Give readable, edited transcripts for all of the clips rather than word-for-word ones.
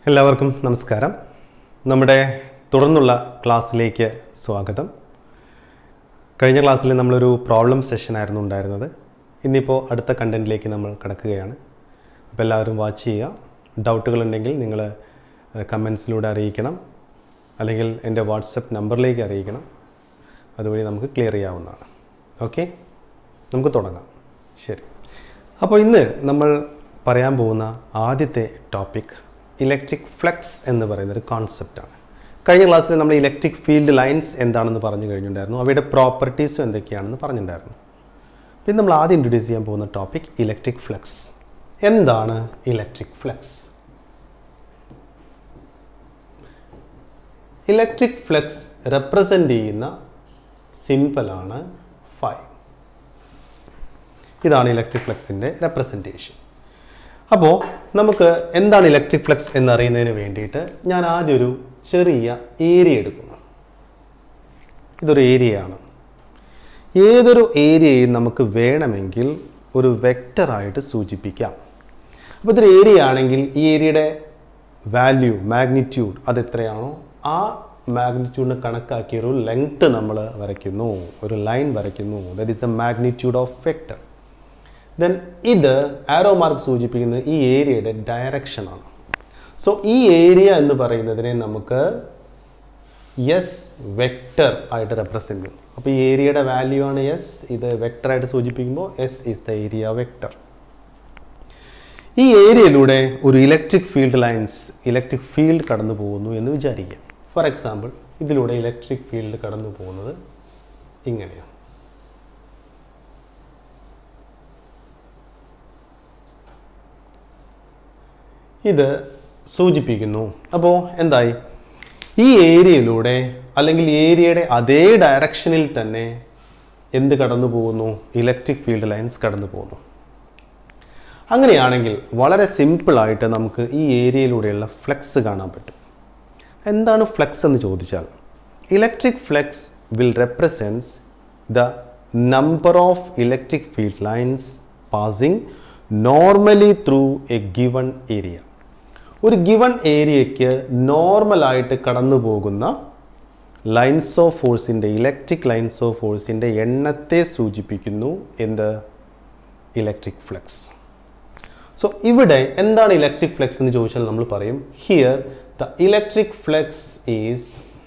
എല്ലാവർക്കും നമസ്കാരം. നമ്മുടെ തുടർന്നുള്ള ക്ലാസ്സിലേക്ക് സ്വാഗതം. കഴിഞ്ഞ ക്ലാസ്സിൽ നമ്മളൊരു പ്രോബ്ലം സെഷൻ ആയിരുന്നു ഉണ്ടായിരുന്നത്. ഇന്നിപ്പോൾ അടുത്ത കണ്ടൻറ്റിലേക്ക് നമ്മൾ കടക്കുകയാണ്. അപ്പോൾ എല്ലാവരും വാച്ച് ചെയ്യുക. ഡൗട്ടുകളുണ്ടെങ്കിൽ നിങ്ങൾ കമൻസിലൂടെ അറിയിക്കണം, അല്ലെങ്കിൽ എൻ്റെ വാട്സപ്പ് നമ്പറിലേക്ക് അറിയിക്കണം. അതുവഴി നമുക്ക് ക്ലിയർ ചെയ്യാവുന്നതാണ്. ഓക്കെ, നമുക്ക് തുടങ്ങാം. ശരി, അപ്പോൾ ഇന്ന് നമ്മൾ പറയാൻ പോകുന്ന ആദ്യത്തെ ടോപ്പിക് ഇലക്ട്രിക് ഫ്ലക്സ് എന്ന് പറയുന്നൊരു കോൺസെപ്റ്റാണ്. കഴിഞ്ഞ ക്ലാസ്സിൽ നമ്മൾ ഇലക്ട്രിക് ഫീൽഡ് ലൈൻസ് എന്താണെന്ന് പറഞ്ഞു കഴിഞ്ഞിട്ടുണ്ടായിരുന്നു, അവയുടെ പ്രോപ്പർട്ടീസും എന്തൊക്കെയാണെന്ന് പറഞ്ഞിട്ടുണ്ടായിരുന്നു. പിന്നെ നമ്മൾ ആദ്യം ഇൻട്രൊഡ്യൂസ് ചെയ്യാൻ പോകുന്ന ടോപ്പിക് ഇലക്ട്രിക് ഫ്ലക്സ്. എന്താണ് electric flux? Electric flux represent ചെയ്യുന്ന സിംബലാണ് ഫൈ. ഇതാണ് ഇലക്ട്രിക് ഫ്ലക്സിൻ്റെ റെപ്രസെൻറ്റേഷൻ. അപ്പോൾ നമുക്ക് എന്താണ് ഇലക്ട്രിക് ഫ്ലക്സ് എന്നറിയുന്നതിന് വേണ്ടിയിട്ട് ഞാൻ ആദ്യം ഒരു ചെറിയ ഏരിയ എടുക്കുന്നു. ഇതൊരു ഏരിയയാണ്. ഏതൊരു ഏരിയയും നമുക്ക് വേണമെങ്കിൽ ഒരു വെക്റ്ററായിട്ട് സൂചിപ്പിക്കാം. അപ്പോൾ ഇതൊരു ഏരിയ ആണെങ്കിൽ ഈ ഏരിയയുടെ വാല്യൂ, മാഗ്നിറ്റ്യൂഡ് അതെത്രയാണോ ആ മാഗ്നിറ്റ്യൂഡിന് കണക്കാക്കിയൊരു ലെങ്ത്ത് നമ്മൾ വരയ്ക്കുന്നു, ഒരു ലൈൻ വരയ്ക്കുന്നു. That is a magnitude of vector. Then ഇത് ആരോ മാർക്ക് സൂചിപ്പിക്കുന്നത് ഈ ഏരിയയുടെ ഡയറക്ഷനാണ്. സോ ഈ ഏരിയ എന്ന് പറയുന്നതിനെ നമുക്ക് എസ് വെക്റ്റർ ആയിട്ട് റെപ്രസെൻ്റ് ചെയ്യും. അപ്പോൾ ഈ ഏരിയയുടെ വാല്യൂ ആണ് എസ്. ഇത് വെക്റ്ററായിട്ട് സൂചിപ്പിക്കുമ്പോൾ S is the area vector. ഈ ഏരിയയിലൂടെ ഒരു electric field lines, electric field കടന്നു പോകുന്നു എന്ന് വിചാരിക്കുക. ഫോർ എക്സാമ്പിൾ, ഇതിലൂടെ ഇലക്ട്രിക് ഫീൽഡ് കടന്നു പോകുന്നത് ഇങ്ങനെയാണ്. ഇത് സൂചിപ്പിക്കുന്നു. അപ്പോൾ എന്തായി? ഈ ഏരിയയിലൂടെ അല്ലെങ്കിൽ ഏരിയയുടെ അതേ ഡയറക്ഷനിൽ തന്നെ എന്ത് കടന്നു പോകുന്നു? ഇലക്ട്രിക് ഫീൽഡ് ലൈൻസ് കടന്നു പോകുന്നു. അങ്ങനെയാണെങ്കിൽ വളരെ സിമ്പിളായിട്ട് നമുക്ക് ഈ ഏരിയയിലൂടെയുള്ള ഫ്ലക്സ് കാണാൻ പറ്റും. എന്താണ് ഫ്ലക്സ് എന്ന് ചോദിച്ചാൽ, electric flux will represents the number of electric field lines passing normally through a given area. ഒരു ഗിവൺ ഏരിയയ്ക്ക് നോർമലായിട്ട് കടന്നു പോകുന്ന ലൈൻസ് ഓഫ് ഫോഴ്സിൻ്റെ, ഇലക്ട്രിക് ലൈൻസ് ഓഫ് ഫോഴ്സിൻ്റെ എണ്ണത്തെ സൂചിപ്പിക്കുന്നു എന്ത്? Electric flux. സോ ഇവിടെ എന്താണ് ഇലക്ട്രിക് ഫ്ലക്സ് എന്ന് ചോദിച്ചാൽ നമ്മൾ പറയും here the electric flux is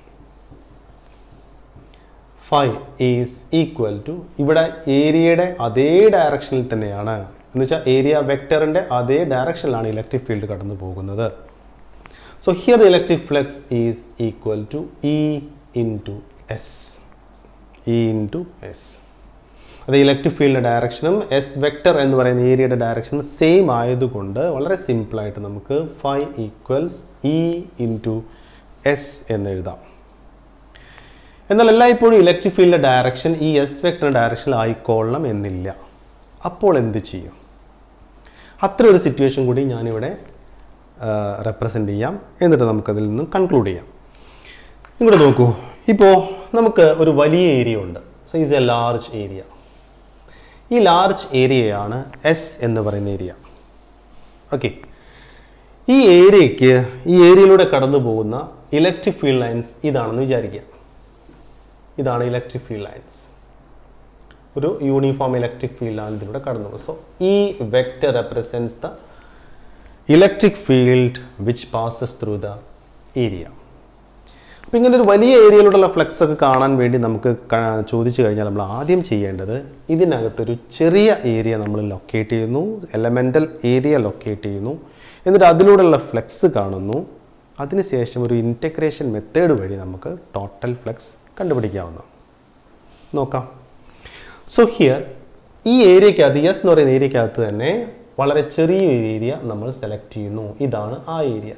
phi is equal to, ഇവിടെ ഏരിയയുടെ അതേ ഡയറക്ഷനിൽ തന്നെയാണ്, എന്ന് വെച്ചാൽ ഏരിയ വെക്ടറിൻ്റെ അതേ ഡയറക്ഷനിലാണ് ഇലക്ട്രിക് ഫീൽഡ് കടന്നു പോകുന്നത്. So here the electric flux is equal to E into S. E into S. അത് ഇലക്ട്രിക് ഫീൽഡിൻ്റെ ഡയറക്ഷനും എസ് വെക്ടർ എന്ന് പറയുന്ന ഏരിയയുടെ ഡയറക്ഷനും സെയിം ആയതുകൊണ്ട് വളരെ സിമ്പിളായിട്ട് നമുക്ക് phi equals E into S എന്നെഴുതാം. എന്നാൽ എല്ലായ്പ്പോഴും ഇലക്ട്രിക് ഫീൽഡിൻ്റെ ഡയറക്ഷൻ ഈ എസ് വെക്ടറിൻ്റെ ഡയറക്ഷനിൽ ആയിക്കൊള്ളണം എന്നില്ല. അപ്പോൾ എന്ത് ചെയ്യും? അത്ര ഒരു സിറ്റുവേഷൻ കൂടി ഞാനിവിടെ റെപ്രസെൻ്റ് ചെയ്യാം. എന്നിട്ട് നമുക്കതിൽ നിന്നും കൺക്ലൂഡ് ചെയ്യാം. ഇങ്ങോട്ട് നോക്കൂ. ഇപ്പോൾ നമുക്ക് ഒരു വലിയ ഏരിയ ഉണ്ട്. So is a large area. ഈ ലാർജ് ഏരിയയാണ് എസ് എന്ന് പറയുന്ന ഏരിയ. ഓക്കെ, ഈ ഏരിയയ്ക്ക്, ഈ ഏരിയയിലൂടെ കടന്നു പോകുന്ന ഇലക്ട്രിക് ഫീൽഡ് ലൈൻസ് ഇതാണെന്ന് വിചാരിക്കുക. ഇതാണ് ഇലക്ട്രിക് ഫീൽഡ് ലൈൻസ്. ഒരു യൂണിഫോം ഇലക്ട്രിക് ഫീൽഡാണ് ഇതിലൂടെ കടന്നു പോകുന്നത്. സോ ഈ vector represents the electric field which passes through the area. അപ്പോൾ ഇങ്ങനെ ഒരു വലിയ ഏരിയയിലൂടെയുള്ള ഫ്ലക്സ് ഒക്കെ കാണാൻ വേണ്ടി നമുക്ക് ചോദിച്ചു കഴിഞ്ഞാൽ നമ്മൾ ആദ്യം ചെയ്യേണ്ടത് ഇതിനകത്തൊരു ചെറിയ ഏരിയ നമ്മൾ ലൊക്കേറ്റ് ചെയ്യുന്നു, എലമെൻ്റൽ ഏരിയ ലൊക്കേറ്റ് ചെയ്യുന്നു. എന്നിട്ട് അതിലൂടെയുള്ള ഫ്ലക്സ് കാണുന്നു. അതിനുശേഷം ഒരു ഇൻറ്റഗ്രേഷൻ മെത്തേഡ് വഴി നമുക്ക് ടോട്ടൽ ഫ്ലക്സ് കണ്ടുപിടിക്കാവുന്നതാണ്. നോക്കാം. സോ ഹിയർ ഈ ഏരിയക്കകത്ത്, എസ് എന്ന് പറയുന്ന ഏരിയക്കകത്ത് തന്നെ വളരെ ചെറിയൊരു ഏരിയ നമ്മൾ സെലക്ട് ചെയ്യുന്നു. ഇതാണ് ആ ഏരിയ.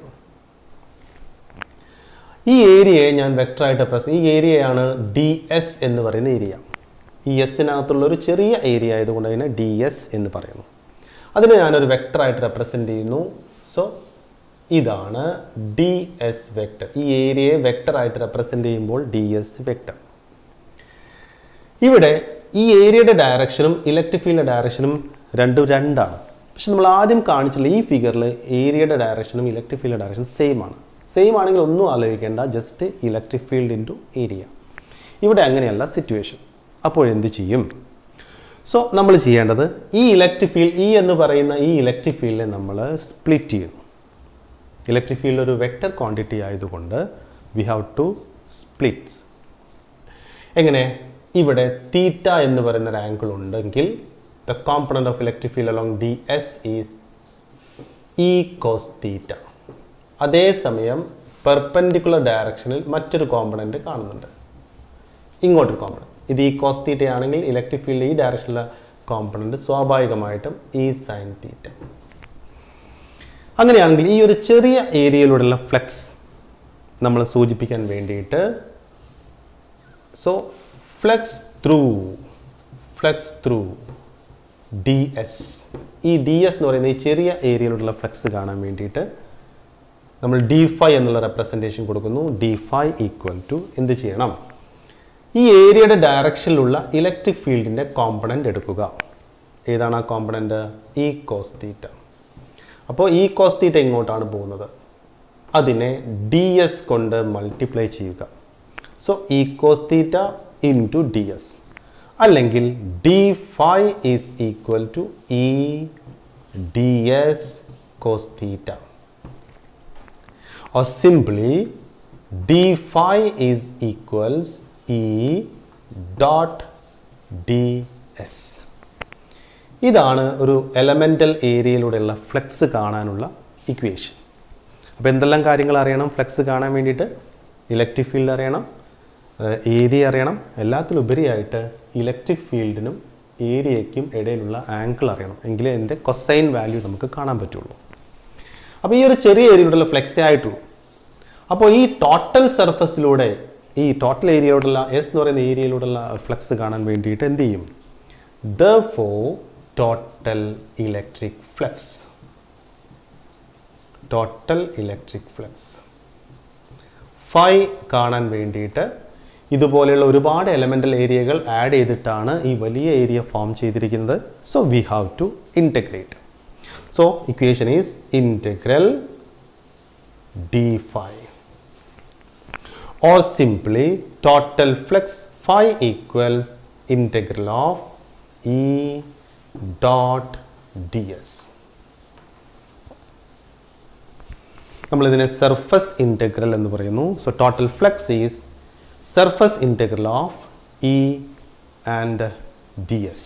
ഈ ഏരിയയെ ഞാൻ വെക്ടറായിട്ട് ഈ ഏരിയയാണ് ഡി എസ് എന്ന് പറയുന്ന ഏരിയ. ഈ എസിനകത്തുള്ള ഒരു ചെറിയ ഏരിയ ആയതുകൊണ്ട് അതിനെ ഡി എസ് എന്ന് പറയുന്നു. അതിനെ ഞാനൊരു വെക്ടറായിട്ട് റെപ്രസെൻ്റ് ചെയ്യുന്നു. സോ ഇതാണ് ഡി എസ് വെക്ടർ. ഈ ഏരിയയെ വെക്ടറായിട്ട് റെപ്രസെൻ്റ് ചെയ്യുമ്പോൾ ഡി എസ് വെക്ടർ. ഇവിടെ ഈ ഏരിയയുടെ ഡയറക്ഷനും ഇലക്ട്രിക് ഫീൽഡിൻ്റെ ഡയറക്ഷനും രണ്ടാണ്. പക്ഷെ നമ്മൾ ആദ്യം കാണിച്ചില്ല ഈ ഫിഗറിൽ ഏരിയയുടെ ഡയറക്ഷനും ഇലക്ട്രിക് ഫീൽഡ് ഡയറക്ഷനും സെയിം ആണ്. സെയിം ആണെങ്കിൽ ഒന്നും ആലോചിക്കേണ്ട, just electric field into area. ഇവിടെ അങ്ങനെയല്ല സിറ്റുവേഷൻ. അപ്പോൾ എന്ത് ചെയ്യും? സോ നമ്മൾ ചെയ്യേണ്ടത് ഈ ഇലക്ട്രിക് ഫീൽഡ് ഇ എന്ന് പറയുന്ന ഈ ഇലക്ട്രിക് ഫീൽഡിനെ നമ്മൾ സ്പ്ലിറ്റ് ചെയ്യുന്നു. ഇലക്ട്രിക് ഫീൽഡ് ഒരു വെക്റ്റർ ക്വാണ്ടിറ്റി ആയതുകൊണ്ട് വി ഹാവ് ടു സ്പ്ലിറ്റ്സ്. എങ്ങനെ? ഇവിടെ തീറ്റ എന്ന് പറയുന്ന ഒരു ആംഗിൾ ഉണ്ടെങ്കിൽ the component of electric field along ds is E cos theta. അതേസമയം പെർപെൻഡിക്കുലർ ഡയറക്ഷനിൽ മറ്റൊരു കോമ്പണൻറ്റ് കാണുന്നുണ്ട്, ഇങ്ങോട്ടൊരു കോമ്പണൻറ്റ്. ഇത് ഈ കോസ് തീറ്റ ആണെങ്കിൽ ഇലക്ട്രിക് ഫീൽഡ് ഈ ഡയറക്ഷനിലെ കോമ്പണൻറ്റ് സ്വാഭാവികമായിട്ടും ഈ സൈൻ തീറ്റ. അങ്ങനെയാണെങ്കിൽ ഈ ഒരു ചെറിയ ഏരിയയിലൂടെയുള്ള ഫ്ലക്സ് നമ്മൾ സൂചിപ്പിക്കാൻ വേണ്ടിയിട്ട് സോ ഫ്ലക്സ് ത്രൂ ds, ഈ ds എന്ന് പറയുന്ന ഈ ചെറിയ ഏരിയയിലുള്ള ഫ്ലക്സ് കാണാൻ വേണ്ടിയിട്ട് നമ്മൾ d5 എന്നുള്ള റെപ്രസെൻറ്റേഷൻ കൊടുക്കുന്നു. d5 ഈക്വൽ ടു എന്ത് ചെയ്യണം? ഈ ഏരിയയുടെ ഡയറക്ഷനിലുള്ള ഇലക്ട്രിക് ഫീൽഡിൻ്റെ കോമ്പണൻ്റ് എടുക്കുക. ഏതാണ് ആ കോമ്പണൻ്റ്? ഈ കോസ് തീറ്റ. അപ്പോൾ ഈ കോസ് തീറ്റ ഇങ്ങോട്ടാണ് പോകുന്നത്, അതിനെ ds കൊണ്ട് മൾട്ടിപ്ലൈ ചെയ്യുക. സോ ഈ കോസ് തീറ്റ ഇൻറ്റു ds, അല്ലെങ്കിൽ d5 ഈസ് ഈക്വൽ ടു ഈ ds cos theta, or simply d5 is equals E dot ds. ഇതാണ് ഒരു എലമെൻ്റൽ ഏരിയയിലൂടെയുള്ള ഫ്ലക്സ് കാണാനുള്ള ഇക്വേഷൻ. അപ്പോൾ എന്തെല്ലാം കാര്യങ്ങൾ അറിയണം ഫ്ലക്സ് കാണാൻ വേണ്ടിയിട്ട്? ഇലക്ട്രിക് ഫീൽഡ് അറിയണം, ഏരിയ അറിയണം, എല്ലാത്തിലുപരിയായിട്ട് ഇലക്ട്രിക് ഫീൽഡിനും ഏരിയയ്ക്കും ഇടയിലുള്ള ആംഗിൾ അറിയണം. എങ്കിലേ അതിൻ്റെ കൊസൈൻ വാല്യൂ നമുക്ക് കാണാൻ പറ്റുള്ളൂ. അപ്പോൾ ഈ ഒരു ചെറിയ ഏരിയയിലൂടെയുള്ള ഫ്ലെക്സേ ആയിട്ടുള്ളൂ. അപ്പോൾ ഈ ടോട്ടൽ സർഫസിലൂടെ ഈ ടോട്ടൽ ഏരിയയിലൂടെയുള്ള എസ് എന്ന് പറയുന്ന ഏരിയയിലൂടെയുള്ള ഫ്ലക്സ് കാണാൻ വേണ്ടിയിട്ട് എന്ത് ചെയ്യും? therefore total electric flux phi കാണാൻ വേണ്ടിയിട്ട് ഇതുപോലെയുള്ള ഒരുപാട് എലമെൻ്റൽ ഏരിയകൾ ആഡ് ചെയ്തിട്ടാണ് ഈ വലിയ ഏരിയ ഫോം ചെയ്തിരിക്കുന്നത്. So we have to integrate. So equation is integral d5 or simply total flux phi equals integral of E dot ds. നമ്മളിതിനെ സർഫസ് ഇൻറ്റഗ്രൽ എന്ന് പറയുന്നു. So total flux is surface integral of E and ds.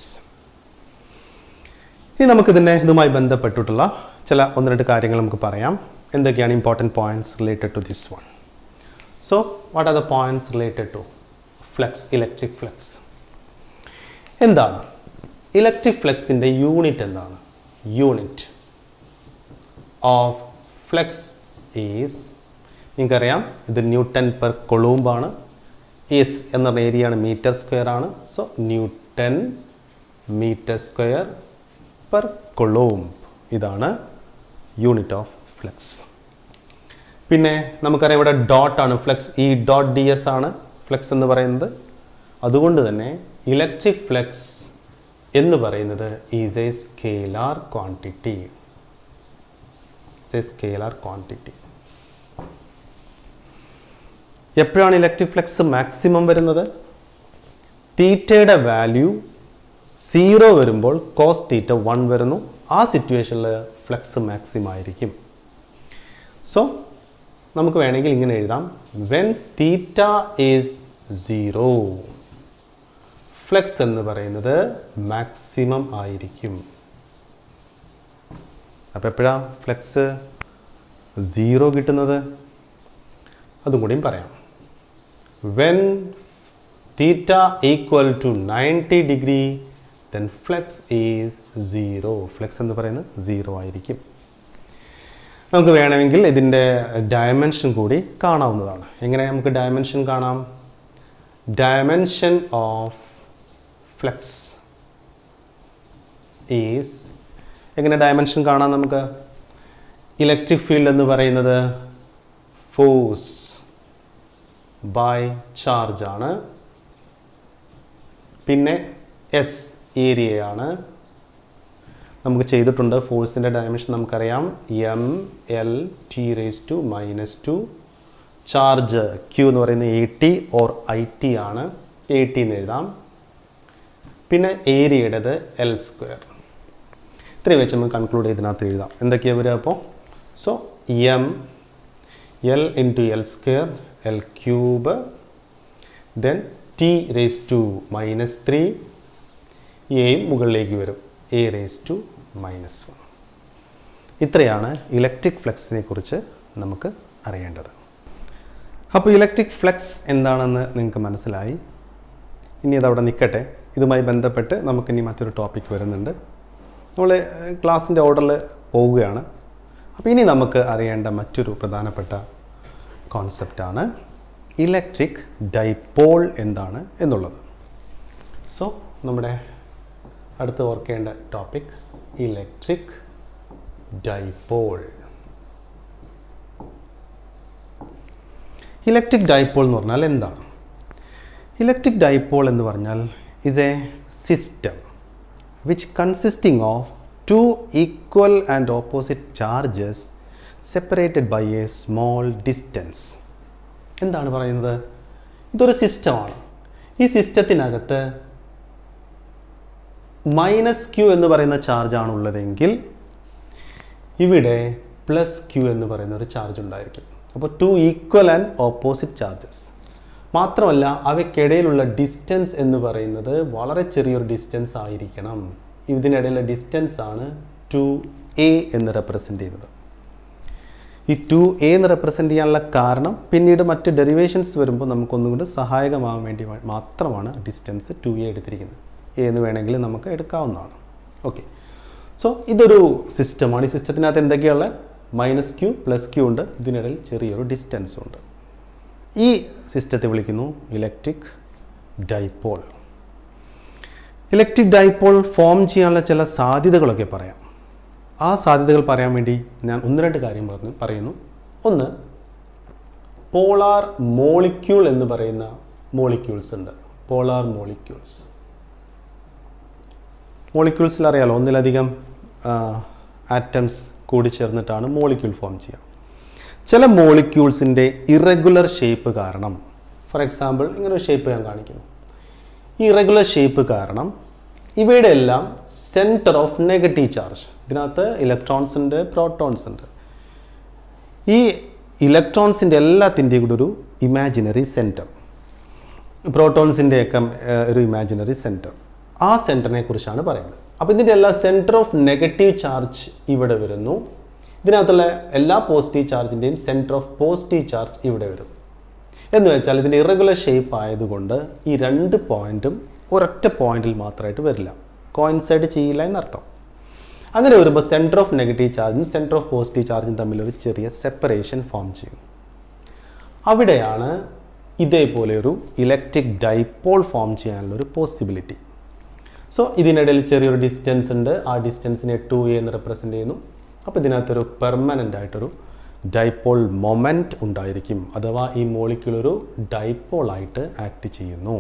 ഇനി ഇതുമായി ബന്ധപ്പെട്ടിട്ടുള്ള ചില ഒന്ന് രണ്ട് കാര്യങ്ങൾ നമുക്ക് പറയാം. എന്തൊക്കെയാണ് important points related to this one? So what are the points related to flux, electric flux? എന്താണ് ഇലക്ട്രിക് ഫ്ലക്സിൻ്റെ യൂണിറ്റ്? എന്താണ് യൂണിറ്റ് ഓഫ് ഫ്ലക്സ് ഈസ്? നിങ്ങൾക്കറിയാം ഇത് ന്യൂട്ടൺ പെർ കൊളൂംബാണ്. എസ് എന്ന പറഞ്ഞ ഏരിയയാണ് മീറ്റർ സ്ക്വയർ ആണ്. So newton metre square per coulomb, ഇതാണ് യൂണിറ്റ് ഓഫ് ഫ്ലക്സ്. പിന്നെ നമുക്കറിയാം ഇവിടെ ഡോട്ടാണ് ഫ്ലക്സ്, ഈ ഡോട്ട് ds ആണ് ഫ്ലക്സ് എന്ന് പറയുന്നത്. അതുകൊണ്ട് തന്നെ ഇലക്ട്രിക് ഫ്ലക്സ് എന്ന് പറയുന്നത് ഈസ് എ സ്കേലാർ ക്വാണ്ടിറ്റി. എപ്പോഴാണ് ഇലക്ട്രിക് ഫ്ലക്സ് മാക്സിമം വരുന്നത്? തീറ്റയുടെ വാല്യൂ 0 വരുമ്പോൾ കോസ് തീറ്റ 1 വരുന്നു. ആ സിറ്റുവേഷനിൽ ഫ്ലക്സ് മാക്സിമം ആയിരിക്കും. സോ നമുക്ക് വേണമെങ്കിൽ ഇങ്ങനെ എഴുതാം: വെൻ തീറ്റ ഈസ് 0 ഫ്ലക്സ് എന്ന് പറയുന്നത് മാക്സിമം ആയിരിക്കും. അപ്പോൾ എപ്പോഴാണ് ഫ്ലക്സ് 0 കിട്ടുന്നത്? അതും കൂടിയും പറയാം. When theta equal to 90 degree then flux is 0. ഫ്ലക്സ് എന്ന് പറയുന്നത് 0 ആയിരിക്കും. നമുക്ക് വേണമെങ്കിൽ ഇതിൻ്റെ ഡയമെൻഷൻ കൂടി കാണാവുന്നതാണ്. എങ്ങനെ നമുക്ക് ഡയമെൻഷൻ കാണാം? ഡയമെൻഷൻ ഓഫ് ഫ്ലക്സ് ഈസ്, എങ്ങനെ ഡയമെൻഷൻ കാണാം നമുക്ക്? ഇലക്ട്രിക് ഫീൽഡ് എന്ന് പറയുന്നത് ഫോഴ്സ് ബൈ ചാർജ് ആണ്. പിന്നെ എസ് ഏരിയയാണ്. നമുക്ക് ചെയ്തിട്ടുണ്ട്. ഫോഴ്സിൻ്റെ ഡയമെൻഷൻ നമുക്കറിയാം, M L T raise to -2. Charge Q എന്ന് പറയുന്നത് AT ഓർ IT ആണ്, AT എന്ന് എഴുതാം. പിന്നെ ഏരിയയുടേത് L². ഇത്രയും വെച്ച് നമുക്ക് കൺക്ലൂഡ് ചെയ്തതിനകത്ത് എഴുതാം. എന്തൊക്കെയാണ് വരിക അപ്പോൾ? So M L into L², L³ then T raised to -3, എയും മുകളിലേക്ക് വരും, A raised to -1. ഇത്രയാണ് ഇലക്ട്രിക് ഫ്ലക്സിനെ കുറിച്ച് നമുക്ക് അറിയേണ്ടത്. അപ്പോൾ ഇലക്ട്രിക് ഫ്ലക്സ് എന്താണെന്ന് നിങ്ങൾക്ക് മനസ്സിലായി. ഇനി അതവിടെ നിൽക്കട്ടെ. ഇതുമായി ബന്ധപ്പെട്ട് നമുക്കിനി മറ്റൊരു ടോപ്പിക് വരുന്നുണ്ട്. നമ്മൾ ക്ലാസ്സിൻ്റെ ഓർഡറിൽ പോവുകയാണ്. അപ്പോൾ ഇനി നമുക്ക് അറിയേണ്ട മറ്റൊരു പ്രധാനപ്പെട്ട കോൺസെപ്റ്റാണ് ഇലക്ട്രിക് ഡൈപോൾ എന്താണ് എന്നുള്ളത്. സോ നമ്മുടെ അടുത്ത് ഓർക്കേണ്ട topic electric dipole. Electric dipole എന്ന് പറഞ്ഞാൽ എന്താണ്? ഇലക്ട്രിക് ഡൈപോൾ എന്ന് പറഞ്ഞാൽ is a system which consisting of two equal and opposite charges separated by a small distance. എന്താണ് പറയുന്നത്? ഇതൊരു സിസ്റ്റമാണ്. ഈ സിസ്റ്റത്തിനകത്ത് -q എന്ന് പറയുന്ന ചാർജാണ് ഉള്ളതെങ്കിൽ ഇവിടെ +q എന്ന് പറയുന്ന ഒരു ചാർജ് ഉണ്ടായിരിക്കും. അപ്പോൾ 2 ഈക്വൽ ആൻഡ് ഓപ്പോസിറ്റ് ചാർജസ്. മാത്രമല്ല അവയ്ക്കിടയിലുള്ള ഡിസ്റ്റൻസ് എന്ന് പറയുന്നത് വളരെ ചെറിയൊരു ഡിസ്റ്റൻസ് ആയിരിക്കണം. ഇതിനിടയിലുള്ള ഡിസ്റ്റൻസ് ആണ് 2a എന്ന് റെപ്രസെൻ്റ് ചെയ്യുന്നത്. ഈ 2a എന്ന് റെപ്രസെൻ്റ് ചെയ്യാനുള്ള കാരണം പിന്നീട് മറ്റ് ഡെറിവേഷൻസ് വരുമ്പോൾ നമുക്കൊന്നും കൂടി സഹായകമാകാൻ വേണ്ടി മാത്രമാണ് ഡിസ്റ്റൻസ് 2a എടുത്തിരിക്കുന്നത്. a എന്ന് വേണമെങ്കിൽ നമുക്ക് എടുക്കാവുന്നതാണ്. ഓക്കെ, സോ ഇതൊരു സിസ്റ്റമാണ്. ഈ സിസ്റ്റത്തിനകത്ത് എന്തൊക്കെയുള്ള -q +q ഉണ്ട്. ഇതിനിടയിൽ ചെറിയൊരു ഡിസ്റ്റൻസ് ഉണ്ട്. ഈ സിസ്റ്റത്തെ വിളിക്കുന്നു electric dipole. Electric dipole form ചെയ്യാനുള്ള ചില സാധ്യതകളൊക്കെ പറയാം. ആ സാധ്യതകൾ പറയാൻ വേണ്ടി ഞാൻ 1-2 കാര്യം പറയുന്നു. ഒന്ന്, പോളാർ മോളിക്യൂൾ എന്ന് പറയുന്ന മോളിക്യൂൾസ് ഉണ്ട്. Polar molecules. മോളിക്യൂൾസിൽ അറിയാലോ, ഒന്നിലധികം ആറ്റംസ് കൂടി ചേർന്നിട്ടാണ് മോളിക്യൂൾ ഫോം ചെയ്യുക. ചില മോളിക്യൂൾസിൻ്റെ ഇറഗുലർ ഷേപ്പ് കാരണം, ഫോർ എക്സാമ്പിൾ ഇങ്ങനെ ഒരു ഷേപ്പ് ഞാൻ കാണിക്കുന്നു. ഈ ഇറഗുലർ ഷേപ്പ് കാരണം ഇവയുടെ എല്ലാം സെൻറ്റർ ഓഫ് നെഗറ്റീവ് ചാർജ്, ഇതിനകത്ത് ഇലക്ട്രോൺസ് ഉണ്ട്, പ്രോട്ടോൺസ് ഉണ്ട്. ഈ ഇലക്ട്രോൺസിൻ്റെ എല്ലാത്തിൻ്റെയും കൂടെ ഒരു ഇമാജിനറി സെൻറ്റർ, പ്രോട്ടോൺസിൻ്റെയൊക്കെ ഒരു ഇമാജിനറി സെൻറ്റർ, ആ സെൻറ്ററിനെ കുറിച്ചാണ് പറയുന്നത്. അപ്പോൾ ഇതിൻ്റെ എല്ലാ സെൻറ്റർ ഓഫ് നെഗറ്റീവ് ചാർജ് ഇവിടെ വരുന്നു. ഇതിനകത്തുള്ള എല്ലാ പോസിറ്റീവ് ചാർജിൻ്റെയും സെൻറ്റർ ഓഫ് പോസിറ്റീവ് ചാർജ് ഇവിടെ വരും. എന്ന് വെച്ചാൽ ഇതിൻ്റെ ഇറഗുലർ ഷേപ്പ് ആയതുകൊണ്ട് ഈ 2 പോയിൻറ്റും ഒരൊറ്റ പോയിന്റിൽ മാത്രമായിട്ട് വരില്ല, കോയിൻസൈഡ് ചെയ്യില്ല എന്നർത്ഥം. അങ്ങനെ വരുമ്പോൾ സെൻറ്റർ ഓഫ് നെഗറ്റീവ് ചാർജും സെൻറ്റർ ഓഫ് പോസിറ്റീവ് ചാർജും തമ്മിലൊരു ചെറിയ സെപ്പറേഷൻ ഫോം ചെയ്യും. അവിടെയാണ് ഇതേപോലെ ഒരു ഇലക്ട്രിക് ഡൈപോൾ ഫോം ചെയ്യാനുള്ളൊരു പോസിബിലിറ്റി. സോ ഇതിനിടയിൽ ചെറിയൊരു ഡിസ്റ്റൻസ് ഉണ്ട്. ആ ഡിസ്റ്റൻസിനെ 2a എന്ന് റെപ്രസെൻ്റ് ചെയ്യുന്നു. അപ്പോൾ ഇതിനകത്തൊരു പെർമനൻ്റ് ആയിട്ടൊരു ഡൈപോൾ മൊമെൻറ്റ് ഉണ്ടായിരിക്കും. അഥവാ ഈ മോളിക്യൂൾ ഒരു ഡൈപോളായിട്ട് ആക്ട് ചെയ്യുന്നു.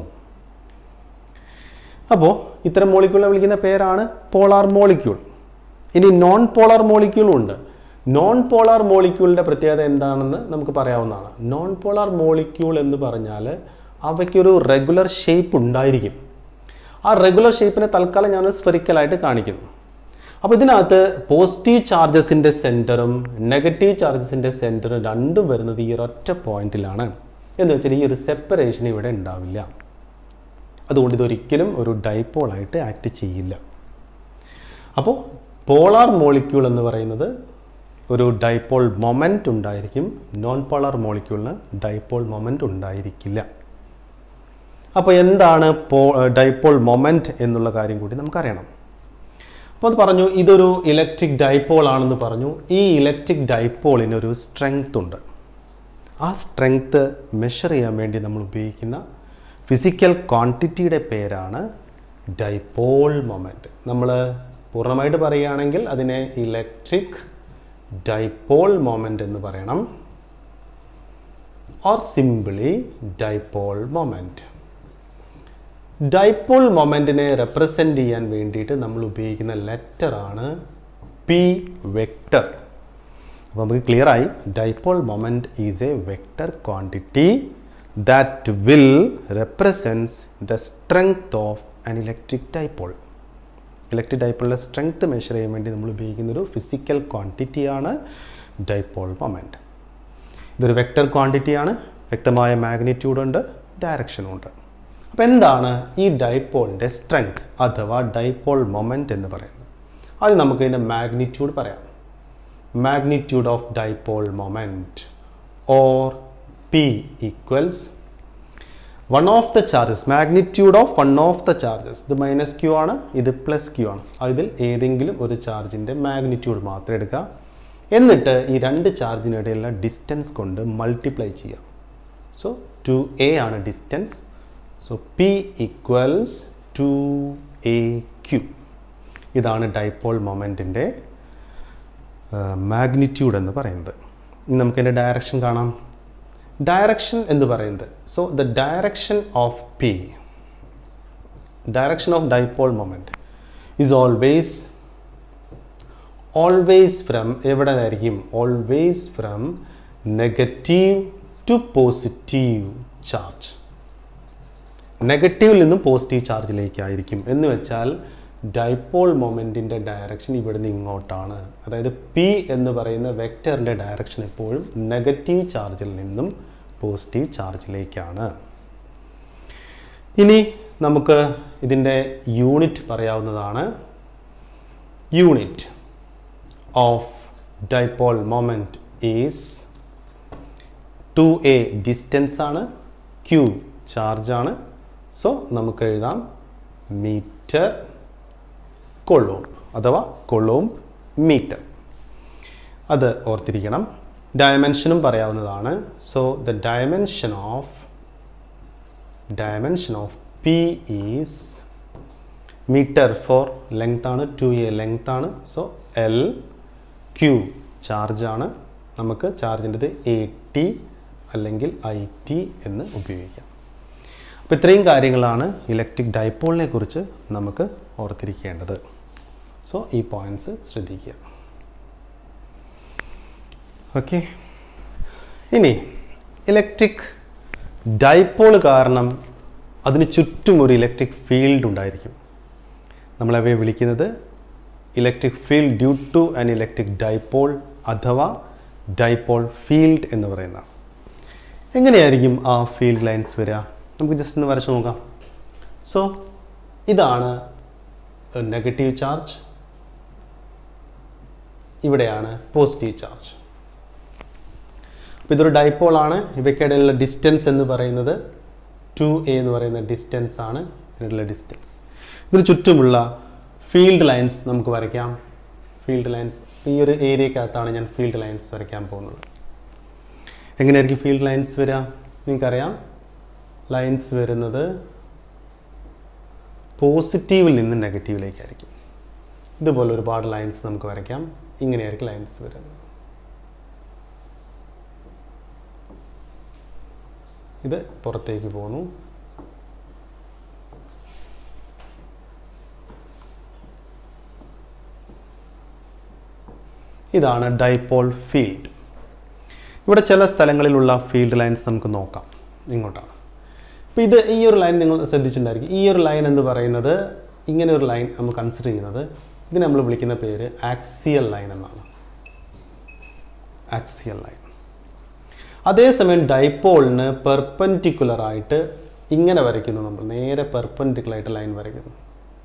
അപ്പോൾ ഇത്തരം മോളിക്യൂളിനെ വിളിക്കുന്ന പേരാണ് പോളാർ മോളിക്യൂൾ. ഇനി നോൺ പോളാർ മോളിക്യൂളും ഉണ്ട്. നോൺ പോളാർ മോളിക്യൂളിൻ്റെ പ്രത്യേകത എന്താണെന്ന് നമുക്ക് പറയാവുന്നതാണ്. നോൺ പോളാർ മോളിക്യൂൾ എന്ന് പറഞ്ഞാൽ അവയ്ക്കൊരു റെഗുലർ ഷേപ്പ് ഉണ്ടായിരിക്കും. ആ റെഗുലർ ഷേപ്പിനെ തൽക്കാലം ഞാനൊരു സ്ഫെറിക്കലായിട്ട് കാണിക്കുന്നു. അപ്പോൾ ഇതിനകത്ത് പോസിറ്റീവ് ചാർജസിൻ്റെ സെൻറ്ററും നെഗറ്റീവ് ചാർജസിൻ്റെ സെൻറ്ററും രണ്ടും വരുന്നത് ഈ ഒരൊറ്റ പോയിന്റിലാണ്. എന്ന് വെച്ചാൽ ഈ ഒരു സെപ്പറേഷൻ ഇവിടെ ഉണ്ടാവില്ല. അതുകൊണ്ട് ഇതൊരിക്കലും ഒരു ഡൈപോളായിട്ട് ആക്ട് ചെയ്യില്ല. അപ്പോൾ പോളാർ മോളിക്യൂൾ എന്ന് പറയുന്നത് ഒരു ഡൈപോൾ മൊമെൻറ്റ് ഉണ്ടായിരിക്കും. നോൺ പോളാർ മോളിക്യൂളിന് ഡൈപോൾ മൊമെൻറ്റ് ഉണ്ടായിരിക്കില്ല. അപ്പോൾ എന്താണ് ഡൈപോൾ മൊമെൻറ്റ് എന്നുള്ള കാര്യം കൂടി നമുക്കറിയണം. അപ്പോൾ അത് പറഞ്ഞു, ഇതൊരു ഇലക്ട്രിക് ഡൈപോൾ ആണെന്ന് പറഞ്ഞു. ഈ ഇലക്ട്രിക് ഡൈപോളിനൊരു സ്ട്രെങ്ത് ഉണ്ട്. ആ സ്ട്രെങ്ത് മെഷർ ചെയ്യാൻ വേണ്ടി നമ്മൾ ഉപയോഗിക്കുന്ന ഫിസിക്കൽ ക്വാണ്ടിറ്റിയുടെ പേരാണ് ഡൈപോൾ മൊമെൻറ്റ്. നമ്മൾ പൂർണ്ണമായിട്ട് പറയുകയാണെങ്കിൽ അതിനെ ഇലക്ട്രിക് ഡൈപോൾ മൊമെൻറ്റ് എന്ന് പറയണം, or simply dipole moment. Dipole മൊമെൻറ്റിനെ റെപ്രസെൻ്റ് ചെയ്യാൻ വേണ്ടിയിട്ട് നമ്മൾ ഉപയോഗിക്കുന്ന ലെറ്ററാണ് പി വെക്റ്റർ. അപ്പോൾ നമുക്ക് ക്ലിയറായി dipole moment is a vector quantity that will represents the strength of an electric dipole. Electric ഡൈപോളിൻ്റെ സ്ട്രെങ്ത് മെഷർ ചെയ്യാൻ വേണ്ടി നമ്മൾ ഉപയോഗിക്കുന്നൊരു ഫിസിക്കൽ ക്വാണ്ടിറ്റിയാണ് ഡൈപോൾ മൊമെൻറ്റ്. ഇതൊരു വെക്റ്റർ ക്വാണ്ടിറ്റിയാണ്, വ്യക്തമായ മാഗ്നിറ്റ്യൂഡുണ്ട്, ഡയറക്ഷനുണ്ട്. അപ്പോൾ എന്താണ് ഈ ഡൈപോളിൻ്റെ സ്ട്രെങ്ത് അഥവാ ഡൈപോൾ മൊമെൻറ്റ് എന്ന് പറയുന്നത്? അത് നമുക്ക് ഇതിൻ്റെ മാഗ്നിറ്റ്യൂഡ് പറയാം. Magnitude of dipole moment or P equals one of the charges, magnitude of one of the charges. ഇത് മൈനസ് ക്യൂ ആണ്, ഇത് പ്ലസ് ക്യൂ ആണ്. ഇതിൽ ഏതെങ്കിലും ഒരു ചാർജിൻ്റെ മാഗ്നിറ്റ്യൂഡ് മാത്രം എടുക്കുക. എന്നിട്ട് ഈ രണ്ട് ചാർജിനിടയിലുള്ള ഡിസ്റ്റൻസ് കൊണ്ട് മൾട്ടിപ്ലൈ ചെയ്യാം. സോ 2a ആണ് distance. So P equals 2aq. ഇതാണ് ഡൈപോൾ മൊമെൻറ്റിൻ്റെ മാഗ്നിറ്റ്യൂഡ് എന്ന് പറയുന്നത്. ഇനി നമുക്കതിൻ്റെ ഡയറക്ഷൻ കാണാം. ഡയറക്ഷൻ എന്ന് പറയുന്നത്, so the direction of P, direction of dipole moment is always from എവിടെ ആയിരിക്കും? Always from negative to positive charge. നെഗറ്റീവിൽ നിന്നും പോസിറ്റീവ് ചാർജിലേക്കായിരിക്കും. എന്ന് വെച്ചാൽ ഡൈപോൾ മൊമെൻറ്റിൻ്റെ ഡയറക്ഷൻ ഇവിടുന്ന് ഇങ്ങോട്ടാണ്. അതായത് പി എന്ന് പറയുന്ന വെക്റ്ററിൻ്റെ ഡയറക്ഷൻ എപ്പോഴും നെഗറ്റീവ് ചാർജിൽ നിന്നും പോസിറ്റീവ് ചാർജിലേക്കാണ്. ഇനി നമുക്ക് ഇതിൻ്റെ യൂണിറ്റ് പറയാവുന്നതാണ്. Unit of dipole moment is 2a distance ആണ്, q ചാർജാണ്. സോ നമുക്ക് എഴുതാം മീറ്റർ കൊളൂംബ് അഥവാ കൊളൂംബ് മീറ്റർ. അത് ഓർത്തിരിക്കണം. ഡയമെൻഷനും പറയാവുന്നതാണ്. So the dimension of P is metre for length ആണ്, 2a ലെങ്ത് ആണ്. സോ L Q ചാർജാണ്. നമുക്ക് ചാർജിൻ്റെത് AT അല്ലെങ്കിൽ IT എന്ന് ഉപയോഗിക്കാം. അപ്പോൾ ഇത്രയും കാര്യങ്ങളാണ് ഇലക്ട്രിക് ഡൈപോളിനെ കുറിച്ച് നമുക്ക് ഓർത്തിരിക്കേണ്ടത്. സോ ഈ പോയിൻറ്റ്സ് ശ്രദ്ധിക്കുക. ഓക്കെ, ഇനി ഇലക്ട്രിക് ഡൈപോൾ കാരണം അതിന് ചുറ്റും ഒരു ഇലക്ട്രിക് ഫീൽഡ് ഉണ്ടായിരിക്കും. നമ്മളവയെ വിളിക്കുന്നത് electric field due to an electric dipole അഥവാ ഡൈപോൾ ഫീൽഡ് എന്ന് പറയുന്നതാണ്. എങ്ങനെയായിരിക്കും ആ ഫീൽഡ് ലൈൻസ് വരിക? നമുക്ക് ജസ്റ്റ് ഒന്ന് വരച്ച് നോക്കാം. സോ ഇതാണ് നെഗറ്റീവ് ചാർജ്, ഇവിടെയാണ് പോസിറ്റീവ് ചാർജ്. അപ്പോൾ ഇതൊരു ഡൈപോളാണ്. ഇവയ്ക്കിടയിലുള്ള ഡിസ്റ്റൻസ് എന്ന് പറയുന്നത് 2a എന്ന് പറയുന്ന ഡിസ്റ്റൻസ് ആണ്. ഇതിനുള്ള ഡിസ്റ്റൻസ്. ഇതിന് ചുറ്റുമുള്ള ഫീൽഡ് ലൈൻസ് നമുക്ക് വരയ്ക്കാം. ഫീൽഡ് ലൈൻസ് ഈ ഒരു ഏരിയക്കകത്താണ് ഞാൻ ഫീൽഡ് ലൈൻസ് വരയ്ക്കാൻ പോകുന്നത്. എങ്ങനെയായിരിക്കും ഫീൽഡ് ലൈൻസ് വരിക? നിങ്ങൾക്കറിയാം, ലൈൻസ് വരുന്നത് പോസിറ്റീവിൽ നിന്ന് നെഗറ്റീവിലേക്കായിരിക്കും. ഇതുപോലെ ഒരുപാട് ലൈൻസ് നമുക്ക് വരയ്ക്കാം. ഇങ്ങനെയായിരിക്കും ലൈൻസ് വരുന്നത്. ഇത് പുറത്തേക്ക് പോകുന്നു. ഇതാണ് ഡൈപോൾ ഫീൽഡ്. ഇവിടെ ചില സ്ഥലങ്ങളിലുള്ള ഫീൽഡ് ലൈൻസ് നമുക്ക് നോക്കാം. ഇങ്ങോട്ടാണ്. അപ്പോൾ ഇത് ഈ ഒരു ലൈൻ നിങ്ങൾ ശ്രദ്ധിച്ചിട്ടുണ്ടായിരിക്കും. ഈ ഒരു ലൈൻ എന്ന് പറയുന്നത്, ഇങ്ങനെ ഒരു ലൈൻ നമ്മൾ കൺസിഡർ ചെയ്യുന്നത്, ഇതിനെ നമ്മൾ വിളിക്കുന്ന പേര് ആക്സിയൽ ലൈൻ എന്നാണ്. Axial line. അതേസമയം ഡൈപോളിന് പെർപെൻഡിക്കുലറായിട്ട് ഇങ്ങനെ വരയ്ക്കുന്നു. നമ്മൾ നേരെ പെർപെൻഡിക്കുലറായിട്ട് ലൈൻ വരയ്ക്കുന്നു.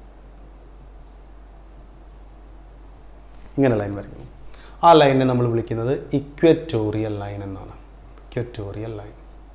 ഇങ്ങനെ ലൈൻ വരയ്ക്കുന്നു. ആ ലൈനിനെ നമ്മൾ വിളിക്കുന്നത് ഇക്വറ്റോറിയൽ ലൈൻ എന്നാണ്. Equatorial line.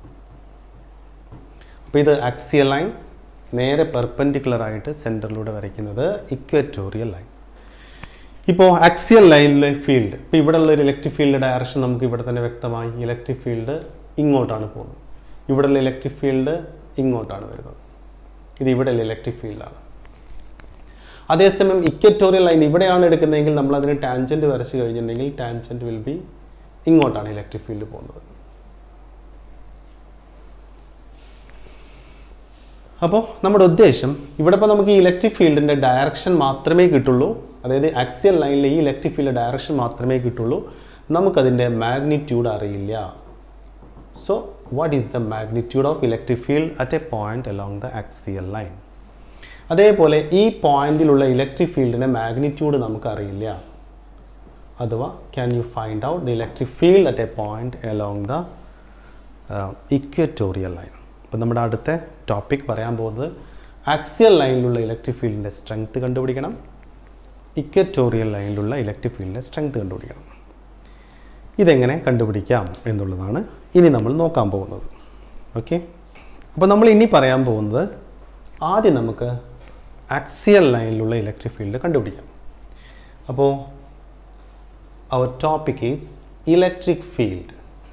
അപ്പോൾ ഇത് ആക്സിയൽ ലൈൻ, നേരെ പെർപെൻഡിക്കുലറായിട്ട് സെൻറ്ററിലൂടെ വരയ്ക്കുന്നത് ഇക്വറ്റോറിയൽ ലൈൻ. ഇപ്പോൾ ആക്സിയൽ ലൈനിലെ ഫീൽഡ്, ഇപ്പോൾ ഇവിടെയുള്ള ഒരു ഇലക്ട്രിക് ഫീൽഡ് ഡയറക്ഷൻ നമുക്ക് ഇവിടെ തന്നെ വ്യക്തമായി. ഇലക്ട്രിക് ഫീൽഡ് ഇങ്ങോട്ടാണ് പോകുന്നത്. ഇവിടെയുള്ള ഇലക്ട്രിക് ഫീൽഡ് ഇങ്ങോട്ടാണ് വരുന്നത്. ഇത് ഇവിടെയുള്ള ഇലക്ട്രിക് ഫീൽഡാണ്. അതേസമയം ഇക്വറ്റോറിയൽ ലൈൻ ഇവിടെയാണ് എടുക്കുന്നതെങ്കിൽ നമ്മൾ അതിന് ടാൻജൻറ്റ് വരച്ച് കഴിഞ്ഞിട്ടുണ്ടെങ്കിൽ ടാൻജൻറ്റ് വിൽ ബി ഇങ്ങോട്ടാണ് ഇലക്ട്രിക് ഫീൽഡ് പോകുന്നത്. അപ്പോൾ നമ്മുടെ ഉദ്ദേശം ഇവിടെ ഇപ്പോൾ നമുക്ക് ഈ ഇലക്ട്രിക് ഫീൽഡിൻ്റെ ഡയറക്ഷൻ മാത്രമേ കിട്ടുള്ളൂ, അതായത് ആക്സിയൽ ലൈനിലെ ഈ ഇലക്ട്രിക് ഫീൽഡ് ഡയറക്ഷൻ മാത്രമേ കിട്ടുള്ളൂ, നമുക്കതിൻ്റെ മാഗ്നിറ്റ്യൂഡ് അറിയില്ല. So what is the magnitude of electric field at a point along the axial line? അതേപോലെ ഈ പോയിന്റിലുള്ള ഇലക്ട്രിക് ഫീൽഡിൻ്റെ മാഗ്നിറ്റ്യൂഡ് നമുക്കറിയില്ല. അഥവാ can you find out the electric field at a point along the equatorial line? അപ്പോൾ നമ്മുടെ അടുത്ത topic പറയാൻ പോകുന്നത് ആക്സിയൽ ലൈനിലുള്ള ഇലക്ട്രിക് ഫീൽഡിൻ്റെ സ്ട്രെങ്ത് കണ്ടുപിടിക്കണം, ഇക്വറ്റോറിയൽ ലൈനിലുള്ള ഇലക്ട്രിക് ഫീൽഡിൻ്റെ സ്ട്രെങ്ത് കണ്ടുപിടിക്കണം. ഇതെങ്ങനെ കണ്ടുപിടിക്കാം എന്നുള്ളതാണ് ഇനി നമ്മൾ നോക്കാൻ പോകുന്നത്. ഓക്കെ, അപ്പോൾ നമ്മൾ ഇനി പറയാൻ പോകുന്നത് ആദ്യം നമുക്ക് ആക്സിയൽ ലൈനിലുള്ള ഇലക്ട്രിക് ഫീൽഡ് കണ്ടുപിടിക്കാം. അപ്പോൾ our topic is electric field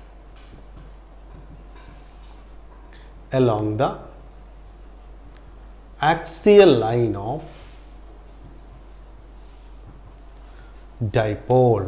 along the axial line of dipole.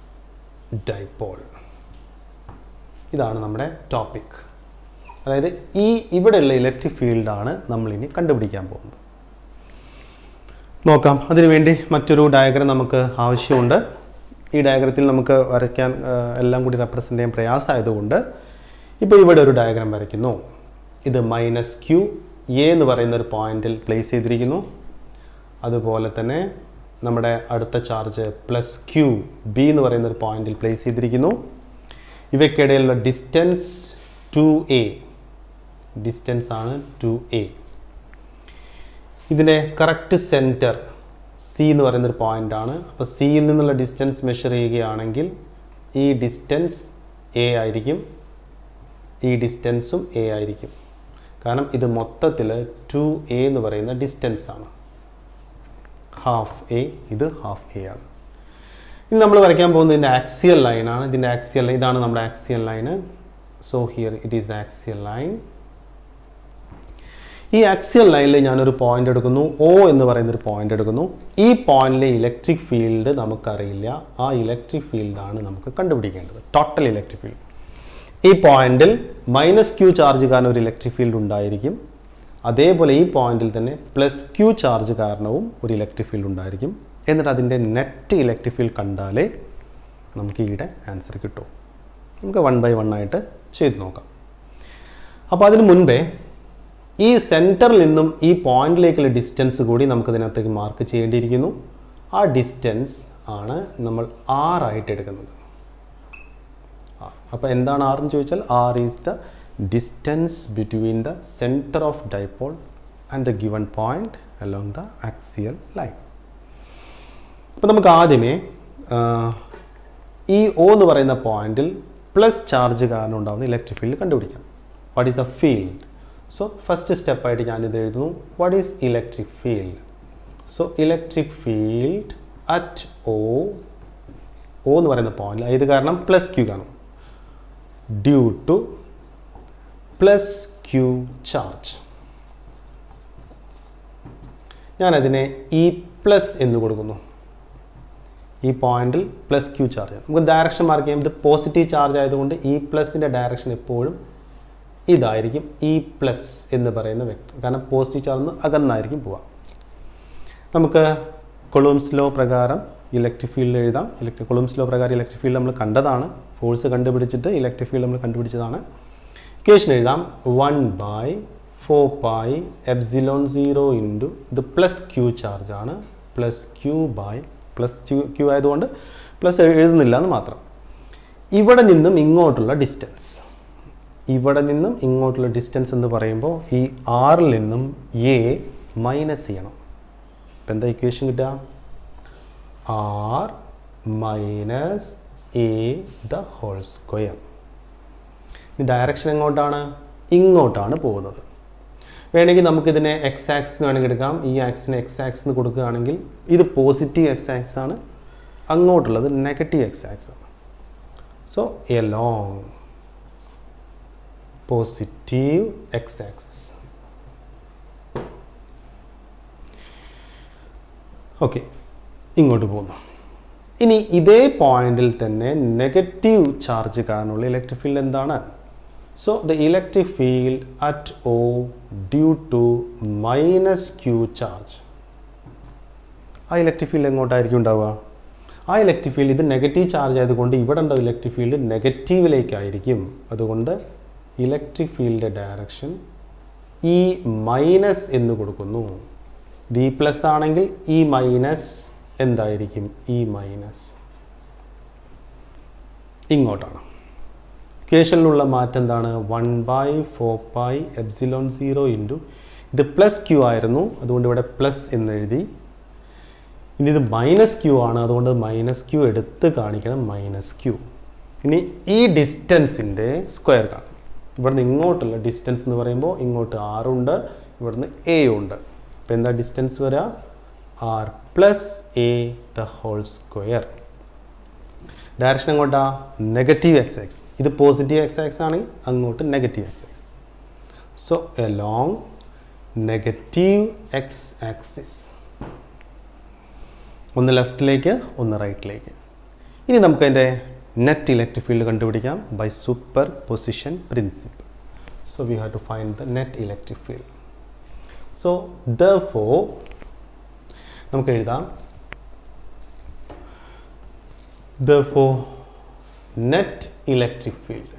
ഇതാണ് നമ്മുടെ ടോപ്പിക്. അതായത് ഇവിടെയുള്ള ഇലക്ട്രിക് ഫീൽഡാണ് നമ്മളിനി കണ്ടുപിടിക്കാൻ പോകുന്നത്. നോക്കാം. അതിനുവേണ്ടി മറ്റൊരു ഡയഗ്രം നമുക്ക് ആവശ്യമുണ്ട്. ഈ ഡയഗ്രത്തിൽ നമുക്ക് വരയ്ക്കാൻ എല്ലാം കൂടി റെപ്രസെൻ്റ് ചെയ്യാൻ പ്രയാസമായതുകൊണ്ട് ഇപ്പോൾ ഇവിടെ ഒരു ഡയഗ്രാം വരയ്ക്കുന്നു. ഇത് -q a എന്ന് പറയുന്ന ഒരു പോയിന്റിൽ പ്ലേസ് ചെയ്തിരിക്കുന്നു. അതുപോലെ തന്നെ നമ്മുടെ അടുത്ത ചാർജ് +q b എന്ന് പറയുന്ന ഒരു പോയിന്റിൽ പ്ലേസ് ചെയ്തിരിക്കുന്നു. ഇവയ്ക്കിടയിലുള്ള ഡിസ്റ്റൻസ് 2a, ഡിസ്റ്റൻസ് ആണ് 2a. ഇതിൻ്റെ കറക്റ്റ് സെൻറ്റർ സി എന്ന് പറയുന്നൊരു പോയിൻ്റാണ്. അപ്പോൾ സിയിൽ നിന്നുള്ള ഡിസ്റ്റൻസ് മെഷർ ചെയ്യുകയാണെങ്കിൽ ഈ ഡിസ്റ്റൻസ് എ ആയിരിക്കും, ഈ ഡിസ്റ്റൻസും എ ആയിരിക്കും. കാരണം ഇത് മൊത്തത്തിൽ 2a എന്ന് പറയുന്ന ഡിസ്റ്റൻസാണ്. ½ a, ഇത് ½ a ആണ്. ഇനി നമ്മൾ വരയ്ക്കാൻ പോകുന്നത് ഇതിൻ്റെ ആക്സിയൽ ലൈനാണ്. ഇതിൻ്റെ ആക്സിയൽ ലൈൻ ഇതാണ് നമ്മുടെ axial line. So here it is the axial line. ഈ ആക്സിയൽ ലൈനിൽ ഞാനൊരു പോയിന്റ് എടുക്കുന്നു, O എന്ന് പറയുന്നൊരു പോയിന്റ് എടുക്കുന്നു. ഈ പോയിന്റിലെ ഇലക്ട്രിക് ഫീൽഡ് നമുക്കറിയില്ല. ആ ഇലക്ട്രിക് ഫീൽഡാണ് നമുക്ക് കണ്ടുപിടിക്കേണ്ടത്, ടോട്ടൽ ഇലക്ട്രിക് ഫീൽഡ്. ഈ പോയിന്റിൽ -q ചാർജ് കാരണം ഒരു ഇലക്ട്രിക് ഫീൽഡ് ഉണ്ടായിരിക്കും. അതേപോലെ ഈ പോയിന്റിൽ തന്നെ +q ചാർജ് കാരണവും ഒരു ഇലക്ട്രിക് ഫീൽഡ് ഉണ്ടായിരിക്കും. എന്നിട്ട് അതിൻ്റെ നെറ്റ് ഇലക്ട്രിക് ഫീൽഡ് കണ്ടാലേ നമുക്ക് ഈയുടെ ആൻസർ കിട്ടും. നമുക്ക് 1 by 1 ആയിട്ട് ചെയ്ത് നോക്കാം. അപ്പോൾ അതിന് മുൻപേ ഈ സെൻറ്ററിൽ നിന്നും ഈ പോയിന്റിലേക്കുള്ള ഡിസ്റ്റൻസ് കൂടി നമുക്കതിനകത്തേക്ക് മാർക്ക് ചെയ്യേണ്ടിയിരിക്കുന്നു. ആ ഡിസ്റ്റൻസ് ആണ് നമ്മൾ r ആയിട്ട് എടുക്കുന്നത്. അപ്പോൾ എന്താണ് r എന്ന് ചോദിച്ചാൽ r is the distance between the centre of dipole and the given point along the axial line. അപ്പോൾ നമുക്ക് ആദ്യമേ ഈ O എന്ന് പറയുന്ന പോയിന്റിൽ പ്ലസ് ചാർജ് കാരണം ഉണ്ടാകുന്ന ഇലക്ട്രിക് ഫീൽഡ് കണ്ടുപിടിക്കാം. What is the field? So first സ്റ്റെപ്പായിട്ട് ഞാനിത് എഴുതുന്നു. What is electric field? So electric field at O എന്ന് പറയുന്ന പോയിന്റിൽ, ഇത് കാരണം +q കാണും, ഡ്യൂ ടു +q ചാർജ്. ഞാനതിനെ E+ എന്ന് കൊടുക്കുന്നു. ഈ പോയിന്റിൽ +q ചാർജ്. നമുക്ക് ഡയറക്ഷൻ മാർക്ക് ചെയ്യാം. ഇത് പോസിറ്റീവ് ചാർജ് ആയതുകൊണ്ട് E+ൻ്റെ ഡയറക്ഷൻ എപ്പോഴും ഇതായിരിക്കും, E+ എന്ന് പറയുന്ന വെക്ടർ. കാരണം പോസിറ്റീവ് ചാർജ് അകന്നായിരിക്കും പോവുക. നമുക്ക് കൊളംബ്സ് ലോ പ്രകാരം ഇലക്ട്രിക് ഫീൽഡ് എഴുതാം. കൊളംബ്സ് ലോ പ്രകാരം ഇലക്ട്രിക് ഫീൽഡ് നമ്മൾ കണ്ടതാണ്. ഫോഴ്സ് കണ്ടുപിടിച്ചിട്ട് ഇലക്ട്രിക് ഫീൽഡ് നമ്മൾ കണ്ടുപിടിച്ചതാണ്. ഇക്വേഷൻ എഴുതാം. 1/4πε0 ഇൻറ്റു ഇത് +q ചാർജ് ആണ്, +q ആയതുകൊണ്ട് പ്ലസ് എഴുതുന്നില്ല എന്ന് മാത്രം. ഇവിടെ നിന്നും ഇങ്ങോട്ടുള്ള ഡിസ്റ്റൻസ്, ഇവിടെ നിന്നും ഇങ്ങോട്ടുള്ള ഡിസ്റ്റൻസ് എന്ന് പറയുമ്പോൾ ഈ ആറിൽ നിന്നും a മൈനസ് ചെയ്യണം. ഇപ്പം എന്താ ഇക്വേഷൻ കിട്ടുക? r minus a the whole square. ഈ ഡയറക്ഷൻ എങ്ങോട്ടാണ്? ഇങ്ങോട്ടാണ് പോകുന്നത്. വേണമെങ്കിൽ നമുക്കിതിനെ എക്സ് ആക്സിന് വേണമെങ്കിൽ എടുക്കാം. ഈ ആക്സിന് എക്സ് ആക്സിന് കൊടുക്കുകയാണെങ്കിൽ ഇത് പോസിറ്റീവ് എക്സ് ആക്സ് ആണ്, അങ്ങോട്ടുള്ളത് നെഗറ്റീവ് എക്സ് ആക്സ് ആണ്. So along positive x axis. Okay, ഇങ്ങോട്ട് പോകുന്നു. ഇനി ഇതേ പോയിന്റിൽ തന്നെ നെഗറ്റീവ് ചാർജ് കാരണമുള്ള ഇലക്ട്രിക് ഫീൽഡ് എന്താണ്? So the electric field at O due to minus Q charge. ആ ഇലക്ട്രിക് ഫീൽഡ് എങ്ങോട്ടായിരിക്കും ഉണ്ടാവുക? ആ ഇലക്ട്രിക് ഫീൽഡ് ഇത് നെഗറ്റീവ് ചാർജ് ആയതുകൊണ്ട് ഇവിടെ ഉണ്ടാവും ഇലക്ട്രിക് ഫീൽഡ് നെഗറ്റീവിലേക്കായിരിക്കും. അതുകൊണ്ട് ഇലക്ട്രിക് ഫീൽഡിൻ്റെ ഡയറക്ഷൻ ഇ മൈനസ് എന്ന് കൊടുക്കുന്നു. ഇത് ഇ പ്ലസ് ആണെങ്കിൽ ഇ മൈനസ് എന്തായിരിക്കും? ഇ മൈനസ് ഇങ്ങോട്ടാണ്. ഇക്വേഷനിലുള്ള മാറ്റം എന്താണ്? 1/4πε0 ഇൻറ്റു ഇത് പ്ലസ് ക്യൂ ആയിരുന്നു, അതുകൊണ്ട് ഇവിടെ പ്ലസ് എന്നെഴുതി. ഇനി ഇത് മൈനസ് ക്യൂ ആണ്, അതുകൊണ്ട് മൈനസ് ക്യൂ എടുത്ത് കാണിക്കണം, മൈനസ് ക്യൂ. ഇനി ഈ ഡിസ്റ്റൻസിൻ്റെ സ്ക്വയർ കാണും. ഇവിടുന്ന് ഇങ്ങോട്ടുള്ള ഡിസ്റ്റൻസ് എന്ന് പറയുമ്പോൾ ഇങ്ങോട്ട് R ഉണ്ട്, ഇവിടുന്ന് A ഉണ്ട്. അപ്പോൾ എന്താ ഡിസ്റ്റൻസ് വരിക? R plus A the whole square. Direction എങ്ങോട്ടാ? Negative x x. ഇത് പോസിറ്റീവ് എക്സ് എക്സ് ആണെങ്കിൽ അങ്ങോട്ട് negative x x. So along negative x axis. ഒന്ന് ലെഫ്റ്റിലേക്ക്, ഒന്ന് റൈറ്റിലേക്ക്. ഇനി നമുക്ക് അതിൻ്റെ നെറ്റ് ഇലക്ട്രിക് ഫീൽഡ് കണ്ടുപിടിക്കാം by superposition principle. So we have to find the net electric field. So therefore നമുക്ക് എഴുതാം, therefore net electric field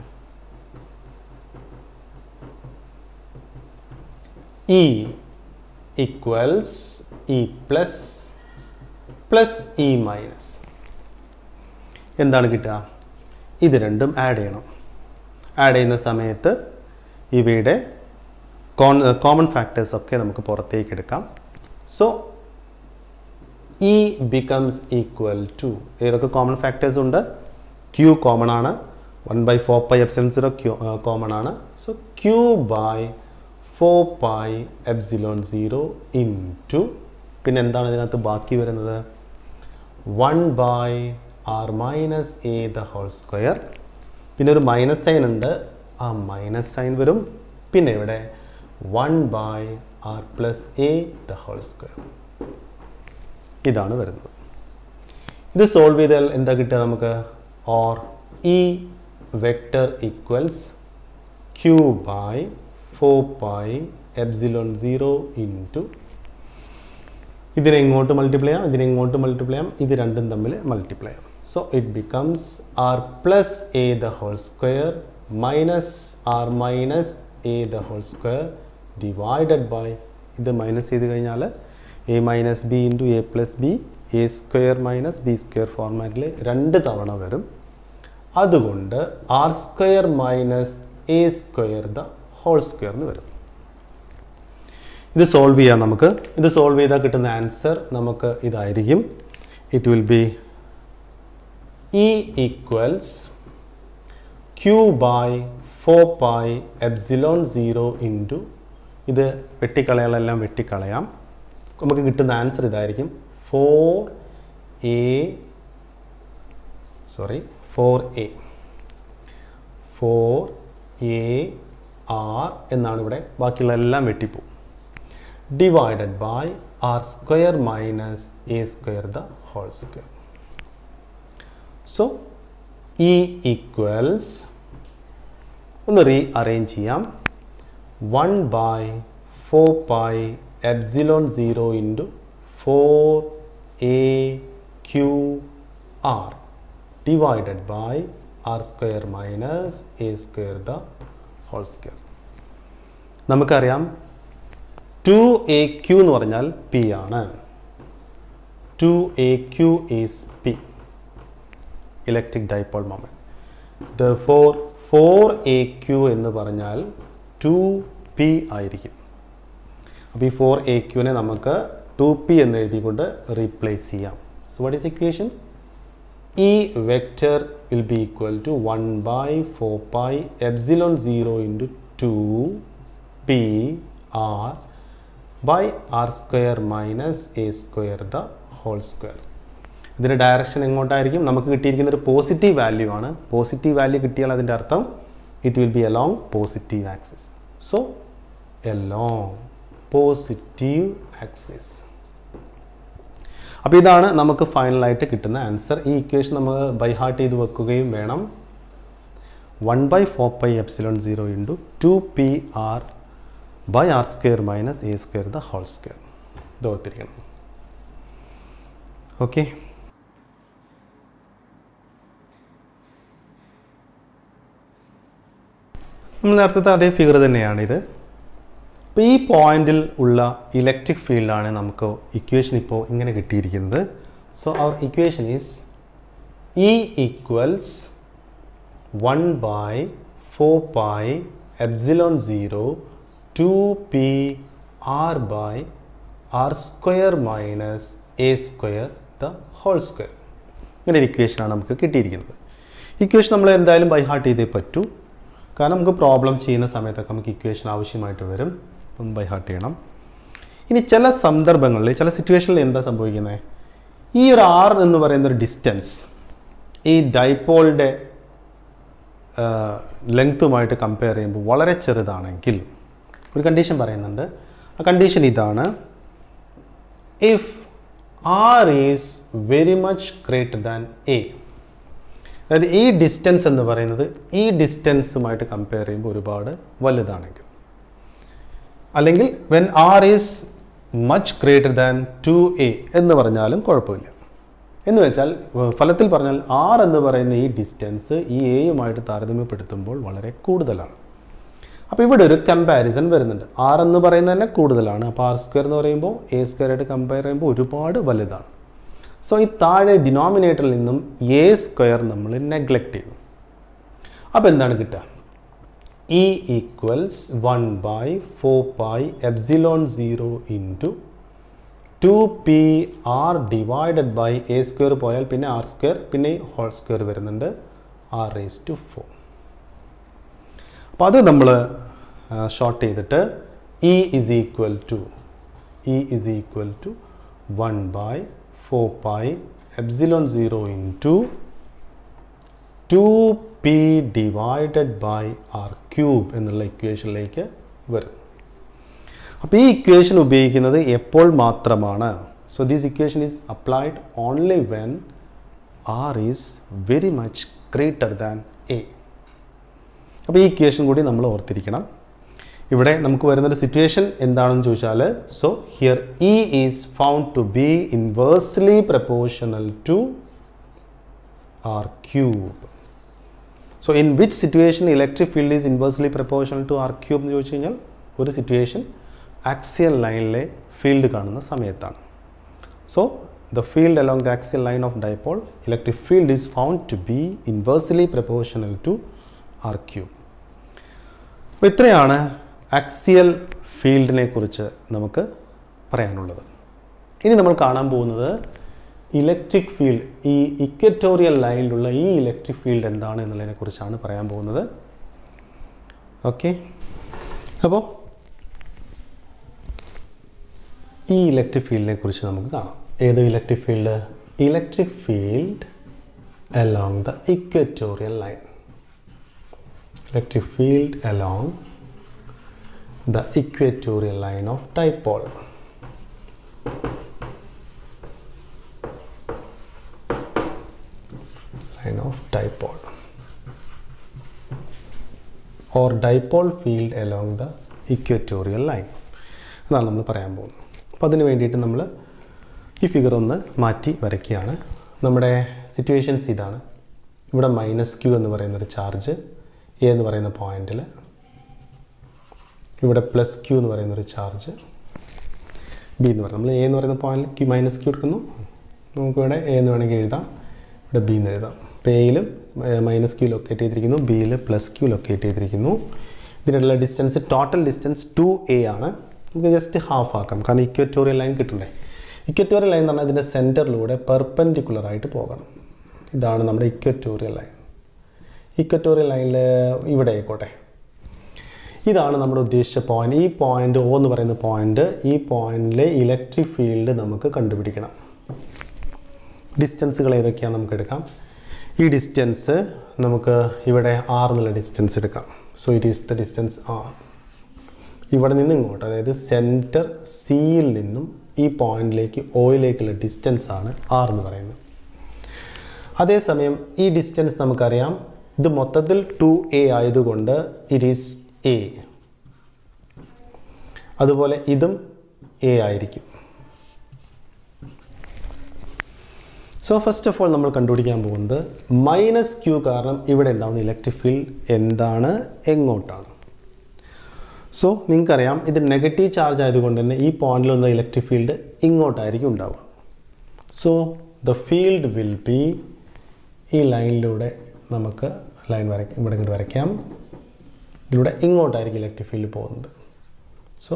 E equals E plus plus E minus. എന്താണ് കിട്ടുക? ഇത് രണ്ടും ആഡ് ചെയ്യണം. ആഡ് ചെയ്യുന്ന സമയത്ത് ഇവയുടെ കോമൺ ഫാക്ടേഴ്സ് ഒക്കെ നമുക്ക് പുറത്തേക്ക് എടുക്കാം. So E becomes equal to ഏതൊക്കെ കോമൺ ഫാക്ടേഴ്സ് ഉണ്ട്? Q കോമൺ ആണ്, 1/4πε0 കോമൺ ആണ്. സോ Q by 4πε0 ഇൻറ്റു പിന്നെ എന്താണ് ഇതിനകത്ത് ബാക്കി വരുന്നത്? 1/r minus A the whole square. പിന്നെ ഒരു മൈനസ് സൈൻ ഉണ്ട്, ആ മൈനസ് സൈൻ വരും. പിന്നെ ഇവിടെ 1/r plus A the whole square. ഇതാണ് വരുന്നത്. ഇത് സോൾവ് ചെയ്താൽ എന്താ കിട്ടുക നമുക്ക്? Or E vector equals Q by 4πε0 into ഇതിനെ ഇങ്ങോട്ട് മൾട്ടിപ്ലൈ ചെയ്യാം, ഇതിനെ ഇങ്ങോട്ട് മൾട്ടിപ്ലൈ ചെയ്യാം, ഇത് രണ്ടും തമ്മിൽ മൾട്ടിപ്ലൈ ചെയ്യാം. So it becomes R plus A the whole square minus R minus A the whole square divided by ഇത് മൈനസ് ചെയ്ത് കഴിഞ്ഞാൽ a minus B into A plus B, A square minus B square ഫോർമാറ്റിൽ 2 തവണ വരും. അതുകൊണ്ട് R square minus A square the whole square എന്ന് വരും. ഇത് സോൾവ് ചെയ്യാം നമുക്ക്. ഇത് സോൾവ് ചെയ്താൽ കിട്ടുന്ന ആൻസർ നമുക്ക് ഇതായിരിക്കും. It will be E equals Q by 4πε0 into ഇത് വെട്ടിക്കളയാളെല്ലാം വെട്ടിക്കളയാം. നമുക്ക് കിട്ടുന്ന ആൻസർ ഇതായിരിക്കും 4AR എന്നാണ് ഇവിടെ, ബാക്കിയുള്ള എല്ലാം വെട്ടിപ്പോവും. Divided by R square minus A square the whole square. So E equals ഒന്ന് റീ അറേഞ്ച് ചെയ്യാം. 1/4πε0 into 4AQR divided by R square minus A square the whole square. നമുക്കറിയാം 2AQ എന്ന് പറഞ്ഞാൽ P ആണ്. 2AQ is P, electric dipole moment. Therefore 4AQ എന്ന് പറഞ്ഞാൽ 2P ആയിരിക്കും. അപ്പോൾ ഈ 4AQനെ നമുക്ക് 2P എന്ന് എഴുതിക്കൊണ്ട് റീപ്ലേസ് ചെയ്യാം. So what is equation? E vector will be equal to 1/4πε0 into 2PR by r square minus a square the whole square. ഇതിൻ്റെ ഡയറക്ഷൻ എങ്ങോട്ടായിരിക്കും? നമുക്ക് കിട്ടിയിരിക്കുന്ന ഒരു പോസിറ്റീവ് വാല്യൂ ആണ്. പോസിറ്റീവ് വാല്യൂ കിട്ടിയാൽ അതിൻ്റെ അർത്ഥം it will be along positive axis. So along positive axis. അപ്പോൾ ഇതാണ് നമുക്ക് ഫൈനലായിട്ട് കിട്ടുന്ന ആൻസർ. ഈ ഇക്വേഷൻ നമ്മൾ ബൈ ഹാർട്ട് ചെയ്ത് വെക്കുകയും വേണം. 1 by 4 pi epsilon 0 into 2pr by r square minus a square the whole square. ഇത് ഓർത്തിരിക്കണം. ഓക്കെ, നമ്മൾ നേരത്തെ അതേ ഫിഗർ തന്നെയാണിത്. അപ്പോൾ ഈ പോയിന്റിൽ ഉള്ള ഇലക്ട്രിക് ഫീൽഡാണ് നമുക്ക് ഇക്വേഷൻ ഇപ്പോൾ ഇങ്ങനെ കിട്ടിയിരിക്കുന്നത്. So our equation is E equals 1 by 4 pi epsilon 0 2p r by r square minus a square the whole square. ഇങ്ങനെ ഒരു ഇക്വേഷനാണ് നമുക്ക് കിട്ടിയിരിക്കുന്നത്. ഇക്വേഷൻ നമ്മൾ എന്തായാലും ബൈ ഹാർട്ട് ചെയ്തേ പറ്റൂ, കാരണം നമുക്ക് പ്രോബ്ലം ചെയ്യുന്ന സമയത്തൊക്കെ നമുക്ക് ഇക്വേഷൻ ആവശ്യമായിട്ട് വരും. ഒന്ന് ബൈ ഹാർട്ട് ചെയ്യണം. ഇനി ചില സന്ദർഭങ്ങളിൽ ചില സിറ്റുവേഷനിൽ എന്താ സംഭവിക്കുന്നത്, ഈ ഒരു r എന്ന് പറയുന്ന ഒരു ഡിസ്റ്റൻസ് ഈ ഡൈപോളിൻ്റെ ലെങ്ത്തുമായിട്ട് കമ്പയർ ചെയ്യുമ്പോൾ വളരെ ചെറുതാണെങ്കിൽ ഒരു കണ്ടീഷൻ പറയുന്നുണ്ട്. ആ കണ്ടീഷൻ ഇതാണ്: if r is very much greater than a, അതായത് ഈ ഡിസ്റ്റൻസ് എന്ന് പറയുന്നത് ഈ ഡിസ്റ്റൻസുമായിട്ട് കമ്പയർ ചെയ്യുമ്പോൾ ഒരുപാട് വലുതാണെങ്കിൽ, അല്ലെങ്കിൽ when r is much greater than 2a എന്ന് പറഞ്ഞാലും കുഴപ്പമില്ല. എന്ന് വെച്ചാൽ ഫലത്തിൽ പറഞ്ഞാൽ r എന്ന് പറയുന്ന ഈ ഡിസ്റ്റൻസ് ഈ എയുമായിട്ട് താരതമ്യപ്പെടുത്തുമ്പോൾ വളരെ കൂടുതലാണ്. അപ്പോൾ ഇവിടെ ഒരു കമ്പാരിസൺ വരുന്നുണ്ട്. r എന്ന് പറയുന്നത് തന്നെ കൂടുതലാണ്, അപ്പോൾ r സ്ക്വയർ എന്ന് പറയുമ്പോൾ a സ്ക്വയർ ആയിട്ട് കമ്പയർ ചെയ്യുമ്പോൾ ഒരുപാട് വലുതാണ്. സോ ഈ താഴെ ഡിനോമിനേറ്ററിൽ നിന്നും a സ്ക്വയർ നമ്മൾ നെഗ്ലക്റ്റ് ചെയ്യും. അപ്പോൾ എന്താണ് കിട്ടുക? E equals 1 by 4 pi epsilon 0 into 2pr divided by a square പോയാൽ പിന്നെ r സ്ക്വയർ പിന്നെ ഹോൾ സ്ക്വയർ വരുന്നുണ്ട്, r raised to 4. അപ്പോൾ അത് നമ്മൾ ഷോർട്ട് ചെയ്തിട്ട് E is equal to 1 by 4 pi epsilon 0 into 2p divided by r cube എന്നുള്ള ഇക്വേഷനിലേക്ക് വരും. അപ്പോൾ ഈ ഇക്വേഷൻ ഉപയോഗിക്കുന്നത് എപ്പോൾ മാത്രമാണ്? So this equation is applied only when r is very much greater than a. അപ്പോൾ ഈ ഇക്വേഷൻ കൂടി നമ്മൾ ഓർത്തിരിക്കണം. ഇവിടെ നമുക്ക് വരുന്നൊരു സിറ്റുവേഷൻ എന്താണെന്ന് ചോദിച്ചാൽ, so here E is found to be inversely proportional to r cube. So in which situation electric field is inversely proportional to r cube എന്ന് ചോദിച്ചു കഴിഞ്ഞാൽ, ഒരു സിറ്റുവേഷൻ ആക്സിയൽ ലൈനിലെ ഫീൽഡ് കാണുന്ന സമയത്താണ്. So the field along the axial line of dipole electric field is found to be inversely proportional to r cube. അപ്പോൾ ഇത്രയാണ് axial ഫീൽഡിനെ കുറിച്ച് നമുക്ക് പറയാനുള്ളത്. ഇനി നമ്മൾ കാണാൻ പോകുന്നത് ഇലക്ട്രിക് ഫീൽഡ്, ഈ ഇക്വറ്റോറിയൽ ലൈനിലുള്ള ഈ ഇലക്ട്രിക് ഫീൽഡ് എന്താണ് എന്നുള്ളതിനെ കുറിച്ചാണ് പറയാൻ പോകുന്നത്. ഓക്കെ, അപ്പോൾ ഈ ഇലക്ട്രിക് ഫീൽഡിനെ കുറിച്ച് നമുക്ക് കാണാം. ഏത് electric field? Electric field along the equatorial line. Electric field along the equatorial line of dipole. Line of dipole or dipole field along the equatorial line എന്നാണ് നമ്മൾ പറയാൻ പോകുന്നത്. അപ്പോൾ അതിന് വേണ്ടിയിട്ട് നമ്മൾ ഈ ഫിഗർ ഒന്ന് മാറ്റി വരയ്ക്കുകയാണ്. നമ്മുടെ സിറ്റുവേഷൻസ് ഇതാണ്. ഇവിടെ -q എന്ന് പറയുന്നൊരു ചാർജ് എ എന്ന് പറയുന്ന പോയിന്റിൽ, ഇവിടെ +q എന്ന് പറയുന്നൊരു ചാർജ് ബി എന്ന് പറയുന്നത്, നമ്മൾ എ എന്ന് പറയുന്ന പോയിന്റിൽ -q എടുക്കുന്നു, നമുക്കിവിടെ എ എന്ന് വേണമെങ്കിൽ എഴുതാം, ഇവിടെ ബി എന്ന് എഴുതാം. അപ്പോൾ എയിലും -q ലൊക്കേറ്റ് ചെയ്തിരിക്കുന്നു, ബിയിൽ +q ലൊക്കേറ്റ് ചെയ്തിരിക്കുന്നു. ഇതിനുള്ള ഡിസ്റ്റൻസ്, ടോട്ടൽ ഡിസ്റ്റൻസ് 2a ആണ്. നമുക്ക് ജസ്റ്റ് ഹാഫ് ആക്കാം, കാരണം ഇക്വറ്റോറിയൽ ലൈൻ കിട്ടണ്ടേ. ഇക്വറ്റോറിയൽ ലൈൻ എന്ന് പറഞ്ഞാൽ ഇതിൻ്റെ സെൻറ്ററിലൂടെ പെർപെൻഡിക്കുലറായിട്ട് പോകണം. ഇതാണ് നമ്മുടെ ഇക്വറ്റോറിയൽ ലൈൻ. ഇക്വറ്റോറിയൽ ലൈനിൽ ഇവിടെ ആയിക്കോട്ടെ, ഇതാണ് നമ്മുടെ ഉദ്ദേശിച്ച പോയിന്റ്. ഈ പോയിന്റ് O എന്ന് പറയുന്ന പോയിന്റ്, ഈ പോയിന്റിലെ ഇലക്ട്രിക് ഫീൽഡ് നമുക്ക് കണ്ടുപിടിക്കണം. ഡിസ്റ്റൻസുകൾ ഏതൊക്കെയാണ് നമുക്ക് എടുക്കാം. ഈ ഡിസ്റ്റൻസ് നമുക്ക് ഇവിടെ r എന്നുള്ള ഡിസ്റ്റൻസ് എടുക്കാം. So it is the distance r. ഇവിടെ നിന്ന് ഇങ്ങോട്ട്, അതായത് സെൻറ്റർ സിയിൽ നിന്നും ഈ പോയിന്റിലേക്ക് ഓയിലേക്കുള്ള ഡിസ്റ്റൻസ് ആണ് r എന്ന് പറയുന്നത്. അതേസമയം ഈ ഡിസ്റ്റൻസ് നമുക്കറിയാം, ഇത് മൊത്തത്തിൽ 2a ആയതുകൊണ്ട് ഇറ്റ് ഈസ് a. അതുപോലെ ഇതും a ആയിരിക്കും. സോ ഫസ്റ്റ് ഓഫ് ഓൾ നമ്മൾ കണ്ടുപിടിക്കാൻ പോകുന്നത് മൈനസ് ക്യൂ കാരണം ഇവിടെ ഉണ്ടാകുന്ന ഇലക്ട്രിക് ഫീൽഡ് എന്താണ്, എങ്ങോട്ടാണ്. സോ നിങ്ങൾക്കറിയാം ഇത് നെഗറ്റീവ് ചാർജ് ആയതുകൊണ്ട് തന്നെ ഈ പോയിന്റിൽ വന്ന ഇലക്ട്രിക് ഫീൽഡ് ഇങ്ങോട്ടായിരിക്കും ഉണ്ടാവുക. So the field will be, ഈ ലൈനിലൂടെ നമുക്ക് ലൈൻ ഇവിടെ ഇങ്ങോട്ട് വരയ്ക്കാം. ഇതിലൂടെ ഇങ്ങോട്ടായിരിക്കും ഇലക്ട്രിക് ഫീൽഡ് പോകുന്നത്. So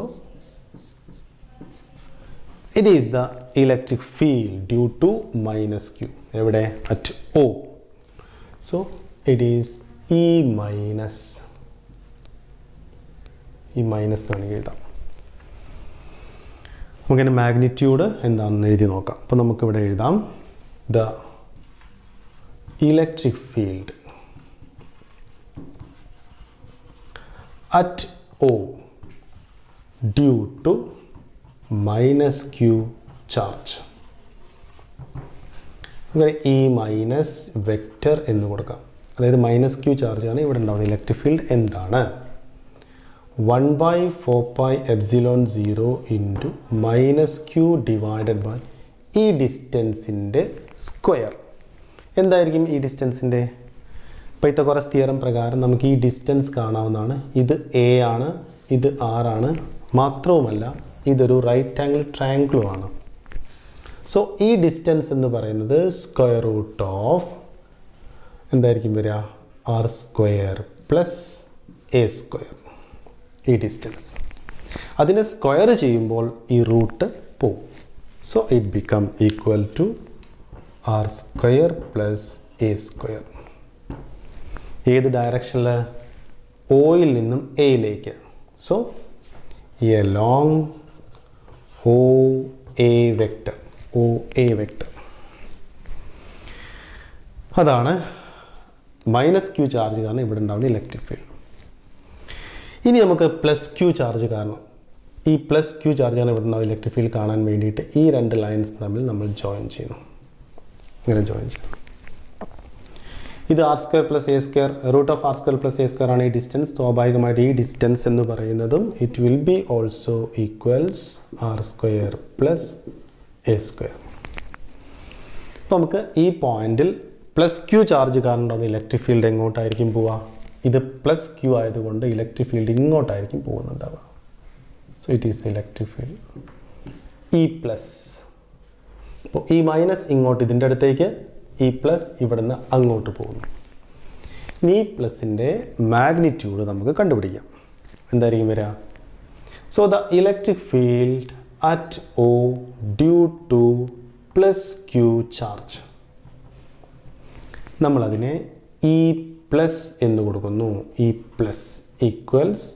it is the electric field due to minus q. എവിടെ? at O. So it is E minus. ഈ മൈനസ് വേണമെങ്കിൽ എഴുതാം. നമുക്കതിൻ്റെ മാഗ്നിറ്റ്യൂഡ് എന്താണെന്ന് എഴുതി നോക്കാം. അപ്പോൾ നമുക്കിവിടെ എഴുതാം the electric field at O due to minus q charge. അങ്ങനെ ഈ മൈനസ് വെക്റ്റർ എന്ന് കൊടുക്കാം. അതായത് മൈനസ് ക്യൂ ചാർജ് ആണ് ഇവിടെ ഉണ്ടാകുന്ന ഇലക്ട്രിക് ഫീൽഡ് എന്താണ്? 1/4πε0 into minus Q divided by ഈ ഡിസ്റ്റൻസിൻ്റെ സ്ക്വയർ. എന്തായിരിക്കും ഈ ഡിസ്റ്റൻസിൻ്റെ? പൈത്തഗോറസ് തിയറം പ്രകാരം നമുക്ക് ഈ ഡിസ്റ്റൻസ് കാണാവുന്നതാണ്. ഇത് a ആണ്, ഇത് r ആണ്. മാത്രവുമല്ല ഇതൊരു റൈറ്റ് ആംഗിൾ ട്രയാങ്കിളുമാണ്. സോ ഈ ഡിസ്റ്റൻസ് എന്ന് പറയുന്നത് സ്ക്വയർ റൂട്ട് ഓഫ് എന്തായിരിക്കും വരിക? R square plus A square. ഈ ഡിസ്റ്റൻസ് അതിനെ സ്ക്വയർ ചെയ്യുമ്പോൾ ഈ റൂട്ട് പോവും. So it become equal to R square plus A square. ഏത് ഡയറക്ഷനിൽ? ഓയിൽ നിന്നും എയിലേക്ക്. So along OA vector. OA vector അതാണ് മൈനസ് ക്യൂ ചാർജ് കാരണം ഇവിടെ ഉണ്ടാകുന്ന ഇലക്ട്രിക് ഫീൽഡ്. ഇനി നമുക്ക് പ്ലസ് ക്യൂ ചാർജ് കാരണം, ഈ പ്ലസ് ക്യൂ ചാർജ് കാരണം ഇവിടെ ഉണ്ടാകുന്ന ഇലക്ട്രിക് ഫീൽഡ് കാണാൻ വേണ്ടിയിട്ട് ഈ രണ്ട് ലൈൻസ് തമ്മിൽ നമ്മൾ ജോയിൻ ചെയ്യുന്നു. ഇങ്ങനെ ജോയിൻ ചെയ്യണം. ഇത് R square plus A square, root of R square plus A square ആണ് ഈ ഡിസ്റ്റൻസ്. സ്വാഭാവികമായിട്ട് ഈ ഡിസ്റ്റൻസ് എന്ന് പറയുന്നതും it will be also equals R square plus A square. അപ്പോൾ നമുക്ക് ഈ പോയിന്റിൽ പ്ലസ് ക്യൂ ചാർജ് കാരണം ഉണ്ടാകുന്ന ഇലക്ട്രിക് ഫീൽഡ് എങ്ങോട്ടായിരിക്കും പോവുക? ഇത് പ്ലസ് ക്യൂ ആയതുകൊണ്ട് ഇലക്ട്രിക് ഫീൽഡ് ഇങ്ങോട്ടായിരിക്കും പോകുന്നുണ്ടാവുക. So it is electric field E plus. അപ്പോൾ ഈ മൈനസ് ഇങ്ങോട്ട് ഇതിൻ്റെ അടുത്തേക്ക്, ഈ പ്ലസ് ഇവിടുന്ന് അങ്ങോട്ട് പോകുന്നു. ഇനി ഈ പ്ലസിൻ്റെ മാഗ്നിറ്റ്യൂഡ് നമുക്ക് കണ്ടുപിടിക്കാം. എന്തായിരിക്കും വരിക? So the electric field at O due to plus Q charge, നമ്മളതിനെ ഇ പ്ലസ് എന്ന് കൊടുക്കുന്നു. E plus equals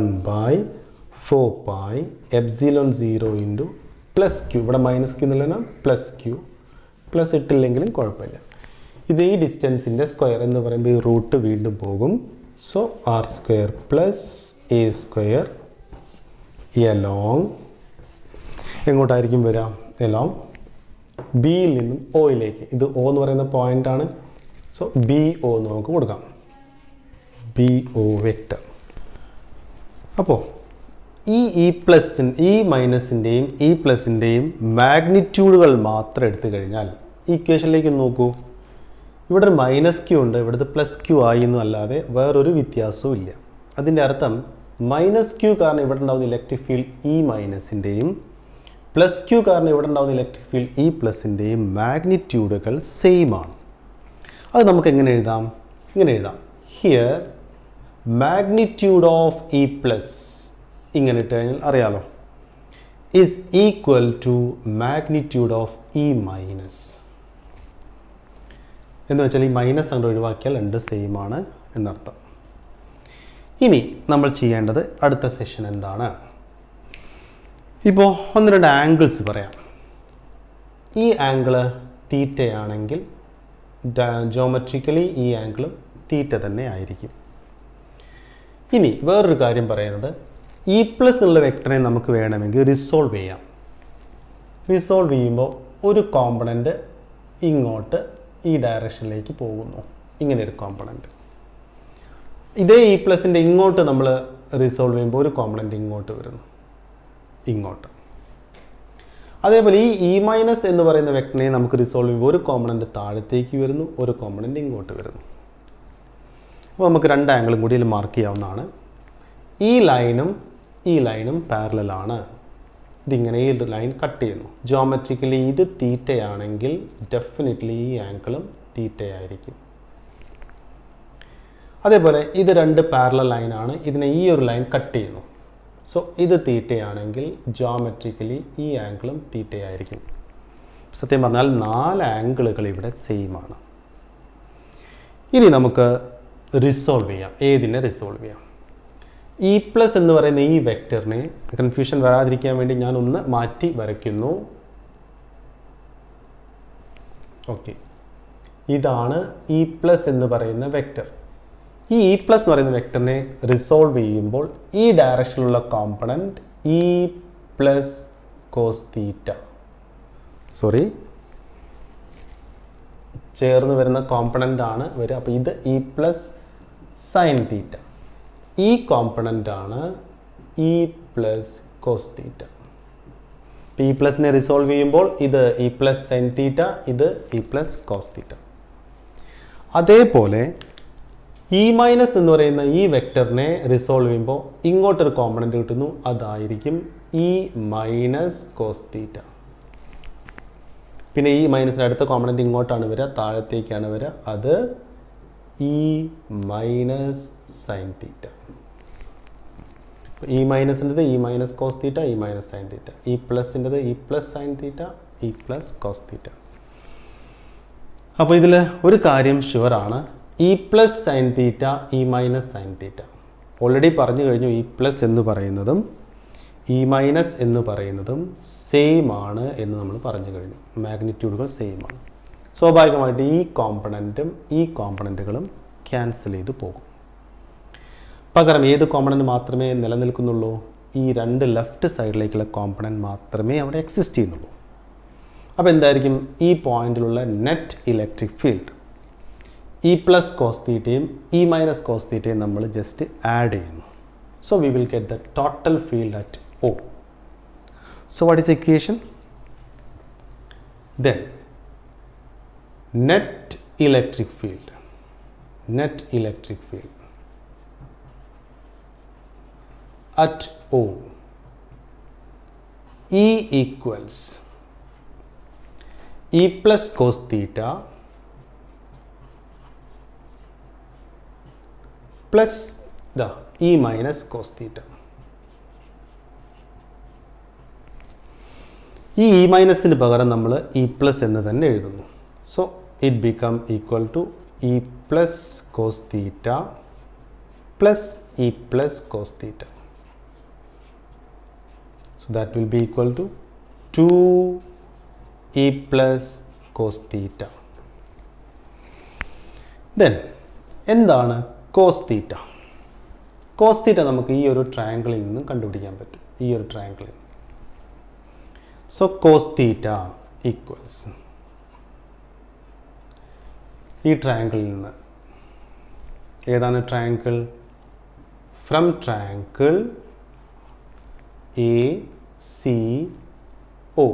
1/4πε0 into plus Q. ഇവിടെ മൈനസ് ക്യൂ എന്നല്ല പ്ലസ് ക്യൂ. പ്ലസ് ഇട്ടില്ലെങ്കിലും കുഴപ്പമില്ല. ഇത് ഈ ഡിസ്റ്റൻസിൻ്റെ സ്ക്വയർ എന്ന് പറയുമ്പോൾ ഈ റൂട്ട് വീണ്ടും പോകും. So R square plus A square along എങ്ങോട്ടായിരിക്കും വരാം? എലോങ് ബിയിൽ നിന്നും ഓയിലേക്ക്. ഇത് O എന്ന് പറയുന്ന പോയിൻ്റാണ്. സോ BO എന്ന് നമുക്ക് കൊടുക്കാം. BO vector. അപ്പോൾ ഈ പ്ലസിൻ ഈ മൈനസിൻ്റെയും ഈ പ്ലസിൻ്റെയും മാഗ്നിറ്റ്യൂഡുകൾ മാത്രം എടുത്തു കഴിഞ്ഞാൽ ഇക്വേഷനിലേക്ക് നോക്കൂ. ഇവിടെ ഒരു മൈനസ് ക്യൂ ഉണ്ട്, ഇവിടുത്തെ പ്ലസ് ക്യൂ ആയി എന്നും അല്ലാതെ വേറൊരു വ്യത്യാസവും ഇല്ല. അതിൻ്റെ അർത്ഥം മൈനസ് ക്യൂ കാരണം ഇവിടെ ഉണ്ടാകുന്ന ഇലക്ട്രിക് ഫീൽഡ് ഈ മൈനസിൻ്റെയും പ്ലസ് ക്യൂ കാരണം ഇവിടെ ഉണ്ടാകുന്ന ഇലക്ട്രിക് ഫീൽഡ് ഈ പ്ലസിൻ്റെയും മാഗ്നിറ്റ്യൂഡുകൾ സെയിം ആണ്. അത് നമുക്ക് എങ്ങനെ എഴുതാം? ഇങ്ങനെ എഴുതാം. Here magnitude of E plus ഇങ്ങനെ ഇട്ട് കഴിഞ്ഞാൽ അറിയാലോ, is equal to magnitude of E minus. എന്ന് വെച്ചാൽ ഈ മൈനസ് അങ്ങോട്ട് ഒഴിവാക്കിയാൽ രണ്ട് സെയിം ആണ് എന്നർത്ഥം. ഇനി നമ്മൾ ചെയ്യേണ്ടത് അടുത്ത സെഷൻ എന്താണ്? ഇപ്പോൾ ഒന്ന് രണ്ട് ആംഗിൾസ് പറയാം. ഈ ആംഗിള് തീറ്റയാണെങ്കിൽ ജോമെട്രിക്കലി ഈ ആംഗിളും തീറ്റ തന്നെ ആയിരിക്കും. ഇനി വേറൊരു കാര്യം പറയുന്നത്, ഇ പ്ലസ് എന്നുള്ള വെക്ടറിനെ നമുക്ക് വേണമെങ്കിൽ റിസോൾവ് ചെയ്യാം. റിസോൾവ് ചെയ്യുമ്പോൾ ഒരു കോമ്പണൻറ്റ് ഇങ്ങോട്ട് ഈ ഡയറക്ഷനിലേക്ക് പോകുന്നു, ഇങ്ങനെ ഒരു കോമ്പണൻറ്റ്. ഇതേ ഇ പ്ലസിൻ്റെ ഇങ്ങോട്ട് നമ്മൾ റിസോൾവ് ചെയ്യുമ്പോൾ ഒരു കോമ്പണൻറ്റ് ഇങ്ങോട്ട് വരുന്നു, ഇങ്ങോട്ട്. അതേപോലെ ഈ ഇ മൈനസ് എന്ന് പറയുന്ന വെക്ടറിനെ നമുക്ക് റിസോൾവ് ചെയ്യുമ്പോൾ ഒരു കോമ്പണൻറ്റ് താഴത്തേക്ക് വരുന്നു, ഒരു കോമ്പണൻറ്റ് ഇങ്ങോട്ട് വരുന്നു. അപ്പോൾ നമുക്ക് രണ്ട് ആംഗിളും കൂടി ഇതിൽ മാർക്ക് ചെയ്യാവുന്നതാണ്. ഈ ലൈനും പാരലലാണ്. ഇതിങ്ങനെ ഈ ലൈൻ കട്ട് ചെയ്യുന്നു. ജോമെട്രിക്കലി ഇത് തീറ്റയാണെങ്കിൽ ഡെഫിനറ്റ്ലി ഈ ആംഗിളും തീറ്റയായിരിക്കും. അതേപോലെ ഇത് രണ്ട് പാരലൽ ലൈനാണ്, ഇതിനെ ഈ ഒരു ലൈൻ കട്ട് ചെയ്യുന്നു. സോ ഇത് തീറ്റയാണെങ്കിൽ ജോമെട്രിക്കലി ഈ ആംഗിളും തീറ്റയായിരിക്കും. സത്യം പറഞ്ഞാൽ 4 ആംഗിളുകൾ ഇവിടെ സെയിം ആണ്. ഇനി നമുക്ക് റിസോൾവ് ചെയ്യാം. ഏതിനെ റിസോൾവ് ചെയ്യാം? ഇ പ്ലസ് എന്ന് പറയുന്ന ഈ വെക്ടറിനെ കൺഫ്യൂഷൻ വരാതിരിക്കാൻ വേണ്ടി ഞാൻ ഒന്ന് മാറ്റി വരയ്ക്കുന്നു. ഓക്കെ, ഇതാണ് ഇ പ്ലസ് എന്ന് പറയുന്ന വെക്ടർ. ഈ ഇ പ്ലസ് എന്ന് പറയുന്ന വെക്ടറിനെ റിസോൾവ് ചെയ്യുമ്പോൾ ഈ ഡയറക്ഷനിലുള്ള component E plus cos theta, ചേർന്ന് വരുന്ന കോമ്പണൻ്റ് ആണ് വരിക. അപ്പോൾ ഇത് ഇ പ്ലസ് സൈൻ തീറ്റ, ഈ കോമ്പണൻ്റ് ആണ് E plus cos theta. E പ്ലസിനെ റിസോൾവ് ചെയ്യുമ്പോൾ ഇത് ഇ പ്ലസ് സൈൻ തീറ്റ, ഇത് ഇ പ്ലസ് കോസ് തീറ്റ. അതേപോലെ ഇ മൈനസ് എന്ന് പറയുന്ന ഈ വെക്ടറിനെ റിസോൾവ് ചെയ്യുമ്പോൾ ഇങ്ങോട്ടൊരു കോമ്പണൻറ്റ് കിട്ടുന്നു, അതായിരിക്കും ഇ മൈനസ് കോസ് തീറ്റ. പിന്നെ ഈ മൈനസിൻ്റെ അടുത്ത കോമ്പണൻറ്റ് ഇങ്ങോട്ടാണ് വരിക, താഴത്തേക്കാണ് വരിക, അത് E minus sine theta. E മൈനസിൻ്റെത് E minus cos theta, E minus sine theta. E പ്ലസിൻ്റെത് E plus sine theta, E plus cos theta. അപ്പോൾ ഇതിൽ ഒരു കാര്യം ഷുവറാണ്, E plus sine theta, E minus sine theta. Already പറഞ്ഞു കഴിഞ്ഞു, E plus എന്ന് പറയുന്നതും ഇ മൈനസ് എന്ന് പറയുന്നതും സെയിം ആണ് എന്ന് നമ്മൾ പറഞ്ഞു കഴിഞ്ഞു. മാഗ്നിറ്റ്യൂഡുകൾ സെയിം ആണ്. സ്വാഭാവികമായിട്ട് ഈ കോമ്പണൻറ്റും ഈ കോമ്പണൻറ്റുകളും ക്യാൻസൽ ചെയ്ത് പോകും. പകരം ഏത് കോമ്പണൻറ്റ് മാത്രമേ നിലനിൽക്കുന്നുള്ളൂ? ഈ രണ്ട് ലെഫ്റ്റ് സൈഡിലേക്കുള്ള കോമ്പണൻറ്റ് മാത്രമേ അവിടെ എക്സിസ്റ്റ് ചെയ്യുന്നുള്ളൂ. അപ്പോൾ എന്തായിരിക്കും ഈ പോയിന്റിലുള്ള net electric field? E plus cos തീറ്റയും ഇ മൈനസ് കോസ് തീറ്റയും നമ്മൾ ജസ്റ്റ് ആഡ് ചെയ്യുന്നു. So we will get the total field at O. So what is the equation? Then net electric field at O, E equals E plus cos theta plus the E minus cos theta. ഈ E മൈനസിന് പകരം നമ്മൾ E plus എന്ന് തന്നെ എഴുതുന്നു. So it become equal to E plus cos theta plus E plus cos theta. So that will be equal to 2 E plus cos theta. Then എന്താണ് cos theta? Cos theta നമുക്ക് ഈ ഒരു ട്രയാങ്കിളിൽ നിന്നും കണ്ടുപിടിക്കാൻ പറ്റും, ഈ ഒരു ട്രയാങ്കിളിൽ നിന്ന്. So cos theta equals ഈ ട്രയാങ്കിളിൽ നിന്ന് ഏതാണ് triangle? From triangle ACO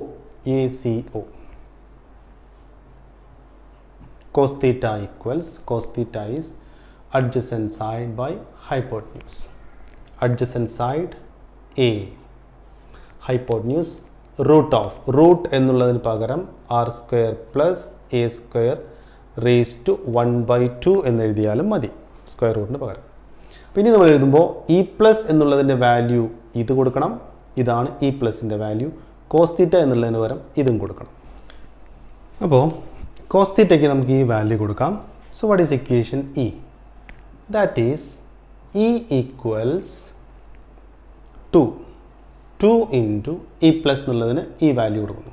cos theta equals, cos theta is adjacent side by hypotenuse. Adjacent side A, hypotenuse root എന്നുള്ളതിന് പകരം R square plus A square raise to 1/2 എന്നെഴുതിയാലും മതി, സ്ക്വയർ റൂട്ടിന് പകരം. പിന്നെ നമ്മൾ എഴുതുമ്പോൾ ഇ പ്ലസ് എന്നുള്ളതിൻ്റെ വാല്യൂ ഇത് കൊടുക്കണം, ഇതാണ് ഇ പ്ലസിൻ്റെ വാല്യൂ. കോസ് തീറ്റ എന്നുള്ളതിന് പകരം ഇതും കൊടുക്കണം. അപ്പോൾ കോസ് തീറ്റയ്ക്ക് നമുക്ക് ഈ വാല്യൂ കൊടുക്കാം. So what is equation E? That is E equals 2 into E plus എന്നുള്ളതിന് ഈ വാല്യൂ കൊടുക്കുന്നു.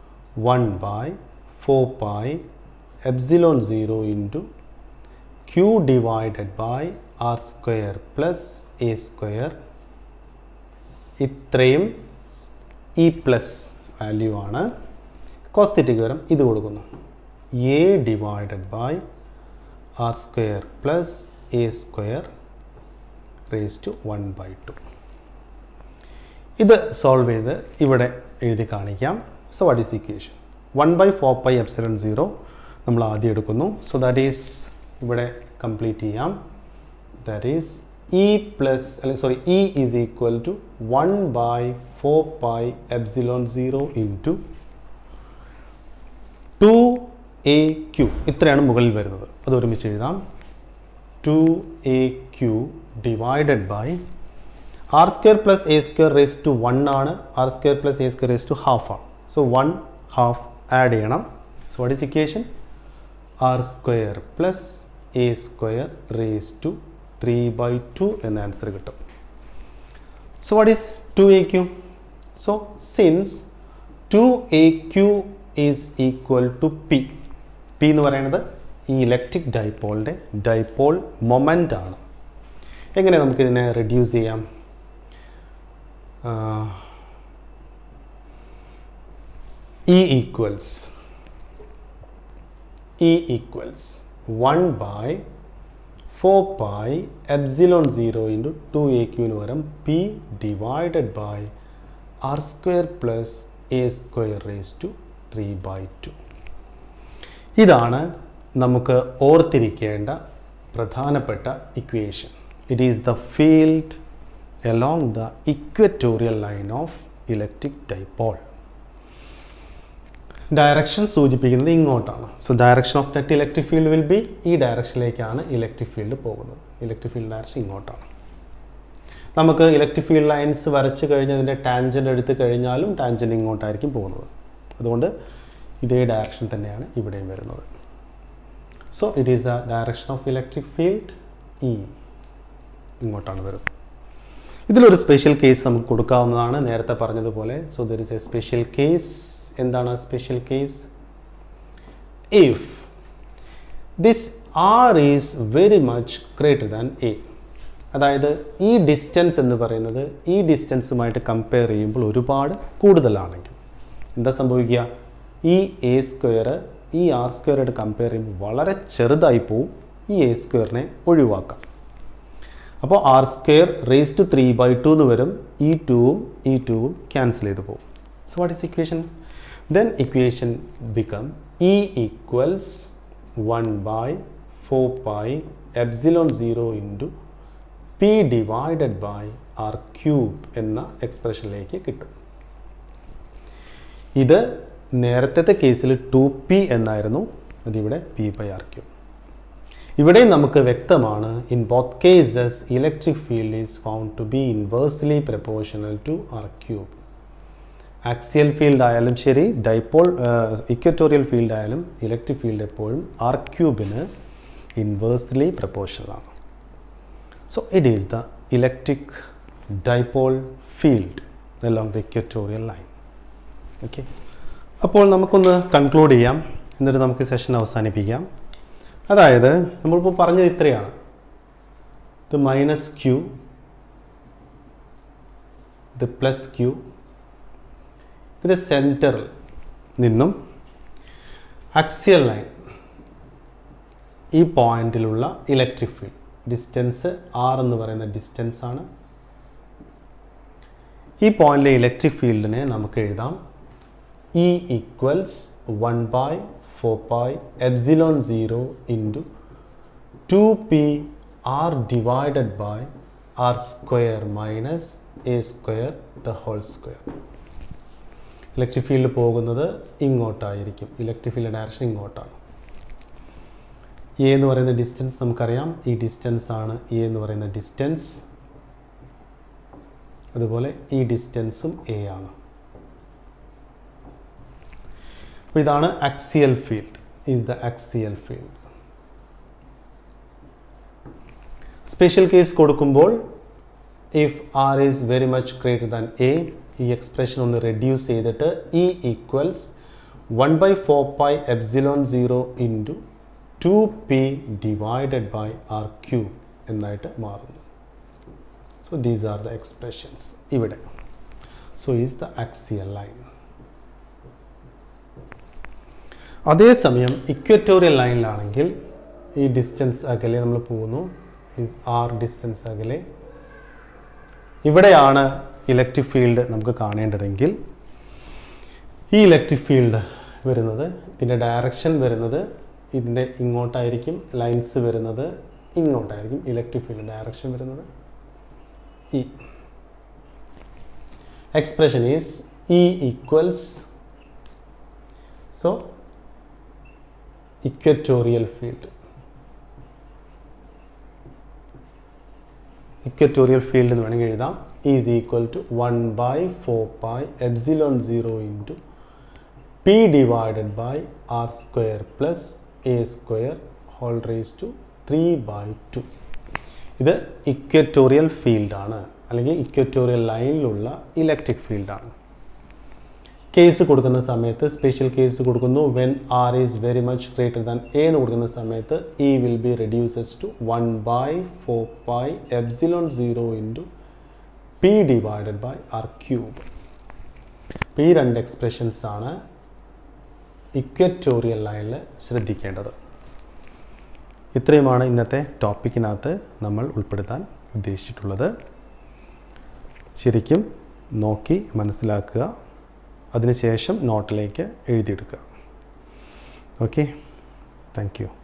1/4π epsilon 0 into Q divided by R square plus A square. ഇത്രയും ഇ പ്ലസ് വാല്യൂ ആണ്. കോസ് തീറ്റയ്ക്ക് പകരം ഇത് കൊടുക്കുന്നു. A divided by R square plus A square raised to 1 by 2. ഇത് സോൾവ് ചെയ്ത് ഇവിടെ എഴുതി കാണിക്കാം. So what is equation? 1 by 4 pi epsilon 0 നമ്മൾ ആദ്യം എടുക്കുന്നു. സോ ദാറ്റ് ഈസ് ഇവിടെ കംപ്ലീറ്റ് ചെയ്യാം. That is E is equal to 1 by 4 pi epsilon 0 into 2aq. ഇത്രയാണ് മുകളിൽ വരുന്നത്. അത് ഒരുമിച്ച് എഴുതാം. 2aq divided by r square plus a square raised to 1 ആണ്. r square plus a square raised to half ആണ്. So 1 half add ചെയ്യണം. So what is equation? r square plus a square raised to 3 by 2 എന്ന answer കിട്ടും. So what is 2aq? So since 2aq is equal to p. p എന്ന് പറയുന്നത് ഈ electric ഡൈപോളിൻ്റെ dipole moment ആണ്. എങ്ങനെ നമുക്കിതിനെ reduce ചെയ്യാം? E equals 1 by 4 pi epsilon 0 into 2aq എന്ന് പറയും p divided by r square plus a square raised to 3 by 2. ഇതാണ് നമുക്ക് ഓർത്തിരിക്കേണ്ട പ്രധാനപ്പെട്ട equation. It is the field along the equatorial line of electric dipole. Direction സൂചിപ്പിക്കുന്നത് ഇങ്ങോട്ടാണ്. So direction of net electric field will be ഈ ഡയറക്ഷനിലേക്കാണ് electric field പോകുന്നത്. Electric field direction ഇങ്ങോട്ടാണ്. നമുക്ക് ഇലക്ട്രിക് ഫീൽഡ് ലൈൻസ് വരച്ച് കഴിഞ്ഞ് അതിൻ്റെ ടാൻജൻ്റ് എടുത്ത് കഴിഞ്ഞാലും ടാൻജൻ്റ് ഇങ്ങോട്ടായിരിക്കും പോകുന്നത്. അതുകൊണ്ട് ഇതേ ഡയറക്ഷൻ തന്നെയാണ് ഇവിടെയും വരുന്നത്. So it is the direction of electric field E. ഇങ്ങോട്ടാണ് വരുന്നത്. ഇതിലൊരു സ്പെഷ്യൽ കേസ് നമുക്ക് കൊടുക്കാവുന്നതാണ്, നേരത്തെ പറഞ്ഞതുപോലെ. So there is a special case. എന്താണ് special case? If this r is very much greater than a. അതായത് ഈ ഡിസ്റ്റൻസ് എന്ന് പറയുന്നത് ഈ ഡിസ്റ്റൻസുമായിട്ട് കമ്പയർ ചെയ്യുമ്പോൾ ഒരുപാട് കൂടുതലാണെങ്കിൽ എന്താ സംഭവിക്കുക? ഈ എ സ്ക്വയർ ഈ ആർ സ്ക്വയറായിട്ട് കമ്പയർ ചെയ്യുമ്പോൾ വളരെ ചെറുതായി പോവും. ഈ എ സ്ക്വയറിനെ ഒഴിവാക്കാം. അപ്പോൾ r square raise to 3 by 2 എന്ന് വരും. ഈ ടൂവും ക്യാൻസൽ ചെയ്ത് പോകും. So what is equation? Then equation become E equals 1 by 4 pi epsilon 0 into p divided by r cube എന്ന എക്സ്പ്രഷനിലേക്ക് കിട്ടും. ഇത് നേരത്തെ കേസിൽ 2p എന്നായിരുന്നു. അതിവിടെ p by r cube. ഇവിടെ നമുക്ക് വ്യക്തമാണ്, in both cases electric field is found to be inversely proportional to r cube. Axial field ആയാലും ശരി, ഡൈപോൾ ഇക്വറ്റോറിയൽ ഫീൽഡ് ആയാലും ഇലക്ട്രിക് ഫീൽഡ് എപ്പോഴും ആർ ക്യൂബിന് ഇൻവേഴ്സ്ലി പ്രൊപ്പോർഷണൽ ആണ്. So it is the electric dipole field along the equatorial line. Okay, അപ്പോൾ നമുക്കൊന്ന് conclude ചെയ്യാം, എന്നിട്ട് നമുക്ക് സെഷൻ അവസാനിപ്പിക്കാം. അതായത് നമ്മളിപ്പോൾ പറഞ്ഞത് ഇത്രയാണ്. ഇത് മൈനസ് ക്യൂ, ഇത് പ്ലസ് ക്യൂ. ഇതിൻ്റെ സെൻറ്ററിൽ നിന്നും ആക്സിയൽ ലൈൻ ഈ പോയിന്റിലുള്ള ഇലക്ട്രിക് ഫീൽഡ് ഡിസ്റ്റൻസ് ആർ എന്ന് പറയുന്ന ഡിസ്റ്റൻസ് ആണ്. ഈ പോയിന്റിലെ ഇലക്ട്രിക് ഫീൽഡിനെ നമുക്ക് എഴുതാം E equals 1 by 4 pi epsilon 0 into 2p r divided by r square minus a square the whole square. Electric field പോകുന്നത് ഇങ്ങോട്ടായിരിക്കും. ഇലക്ട്രിക് ഫീൽഡ് ഡയറക്ഷൻ ഇങ്ങോട്ടാണ്. എ എന്ന് പറയുന്ന ഡിസ്റ്റൻസ് നമുക്കറിയാം. ഈ ഡിസ്റ്റൻസ് ആണ് എ എന്ന് പറയുന്ന ഡിസ്റ്റൻസ്. അതുപോലെ ഈ ഡിസ്റ്റൻസും എ ആണ്. അപ്പോൾ ഇതാണ് axial field, is the axial field. Special case കൊടുക്കുമ്പോൾ if r is very much greater than a, ഈ എക്സ്പ്രഷൻ ഒന്ന് റെഡ്യൂസ് ചെയ്തിട്ട് E equals 1 by 4 pi epsilon 0 into 2p divided by r cube എന്നായിട്ട് മാറുന്നു. So these are the expressions ഇവിടെ. So is the axial line. അതേസമയം equatorial ലൈനിലാണെങ്കിൽ ഈ distance അകലെ നമ്മൾ പോകുന്നു. ഈസ് ആർ ഡിസ്റ്റൻസ് അകലെ ഇവിടെയാണ് ഇലക്ട്രിക് ഫീൽഡ് നമുക്ക് കാണേണ്ടതെങ്കിൽ ഈ ഇലക്ട്രിക് ഫീൽഡ് വരുന്നത് ഇതിൻ്റെ ഡയറക്ഷൻ വരുന്നത് ഇതിൻ്റെ ഇങ്ങോട്ടായിരിക്കും, ലൈൻസ് വരുന്നത് ഇങ്ങോട്ടായിരിക്കും. ഇലക്ട്രിക് ഫീൽഡ് ഡയറക്ഷൻ വരുന്നത് ഈ expression is E equals, so equatorial field. Equatorial field എന്ന് വേണമെങ്കിൽ എഴുതാം is equal to 1 by 4 pi epsilon 0 into P divided by R square plus A square whole raised to 3 by 2. ഇത് equatorial ഫീൽഡാണ്, അല്ലെങ്കിൽ equatorial ലൈനിലുള്ള electric ഫീൽഡാണ്. Case കൊടുക്കുന്ന സമയത്ത് സ്പെഷ്യൽ കേസ് കൊടുക്കുന്നു. When r is very much greater than a എന്ന് കൊടുക്കുന്ന സമയത്ത് E will be reduces to 1 by 4 pi epsilon 0 into P divided by R cube. ഈ രണ്ട് എക്സ്പ്രഷൻസ് ആണ് ഇക്വറ്റോറിയൽ ലൈനിൽ ശ്രദ്ധിക്കേണ്ടത്. ഇത്രയുമാണ് ഇന്നത്തെ ടോപ്പിക്കിനകത്ത് നമ്മൾ ഉൾപ്പെടുത്താൻ ഉദ്ദേശിച്ചിട്ടുള്ളത്. ശരിക്കും നോക്കി മനസ്സിലാക്കുക, അതിനുശേഷം നോട്ടിലേക്ക് എഴുതിയെടുക്കുക. Okay, thank U.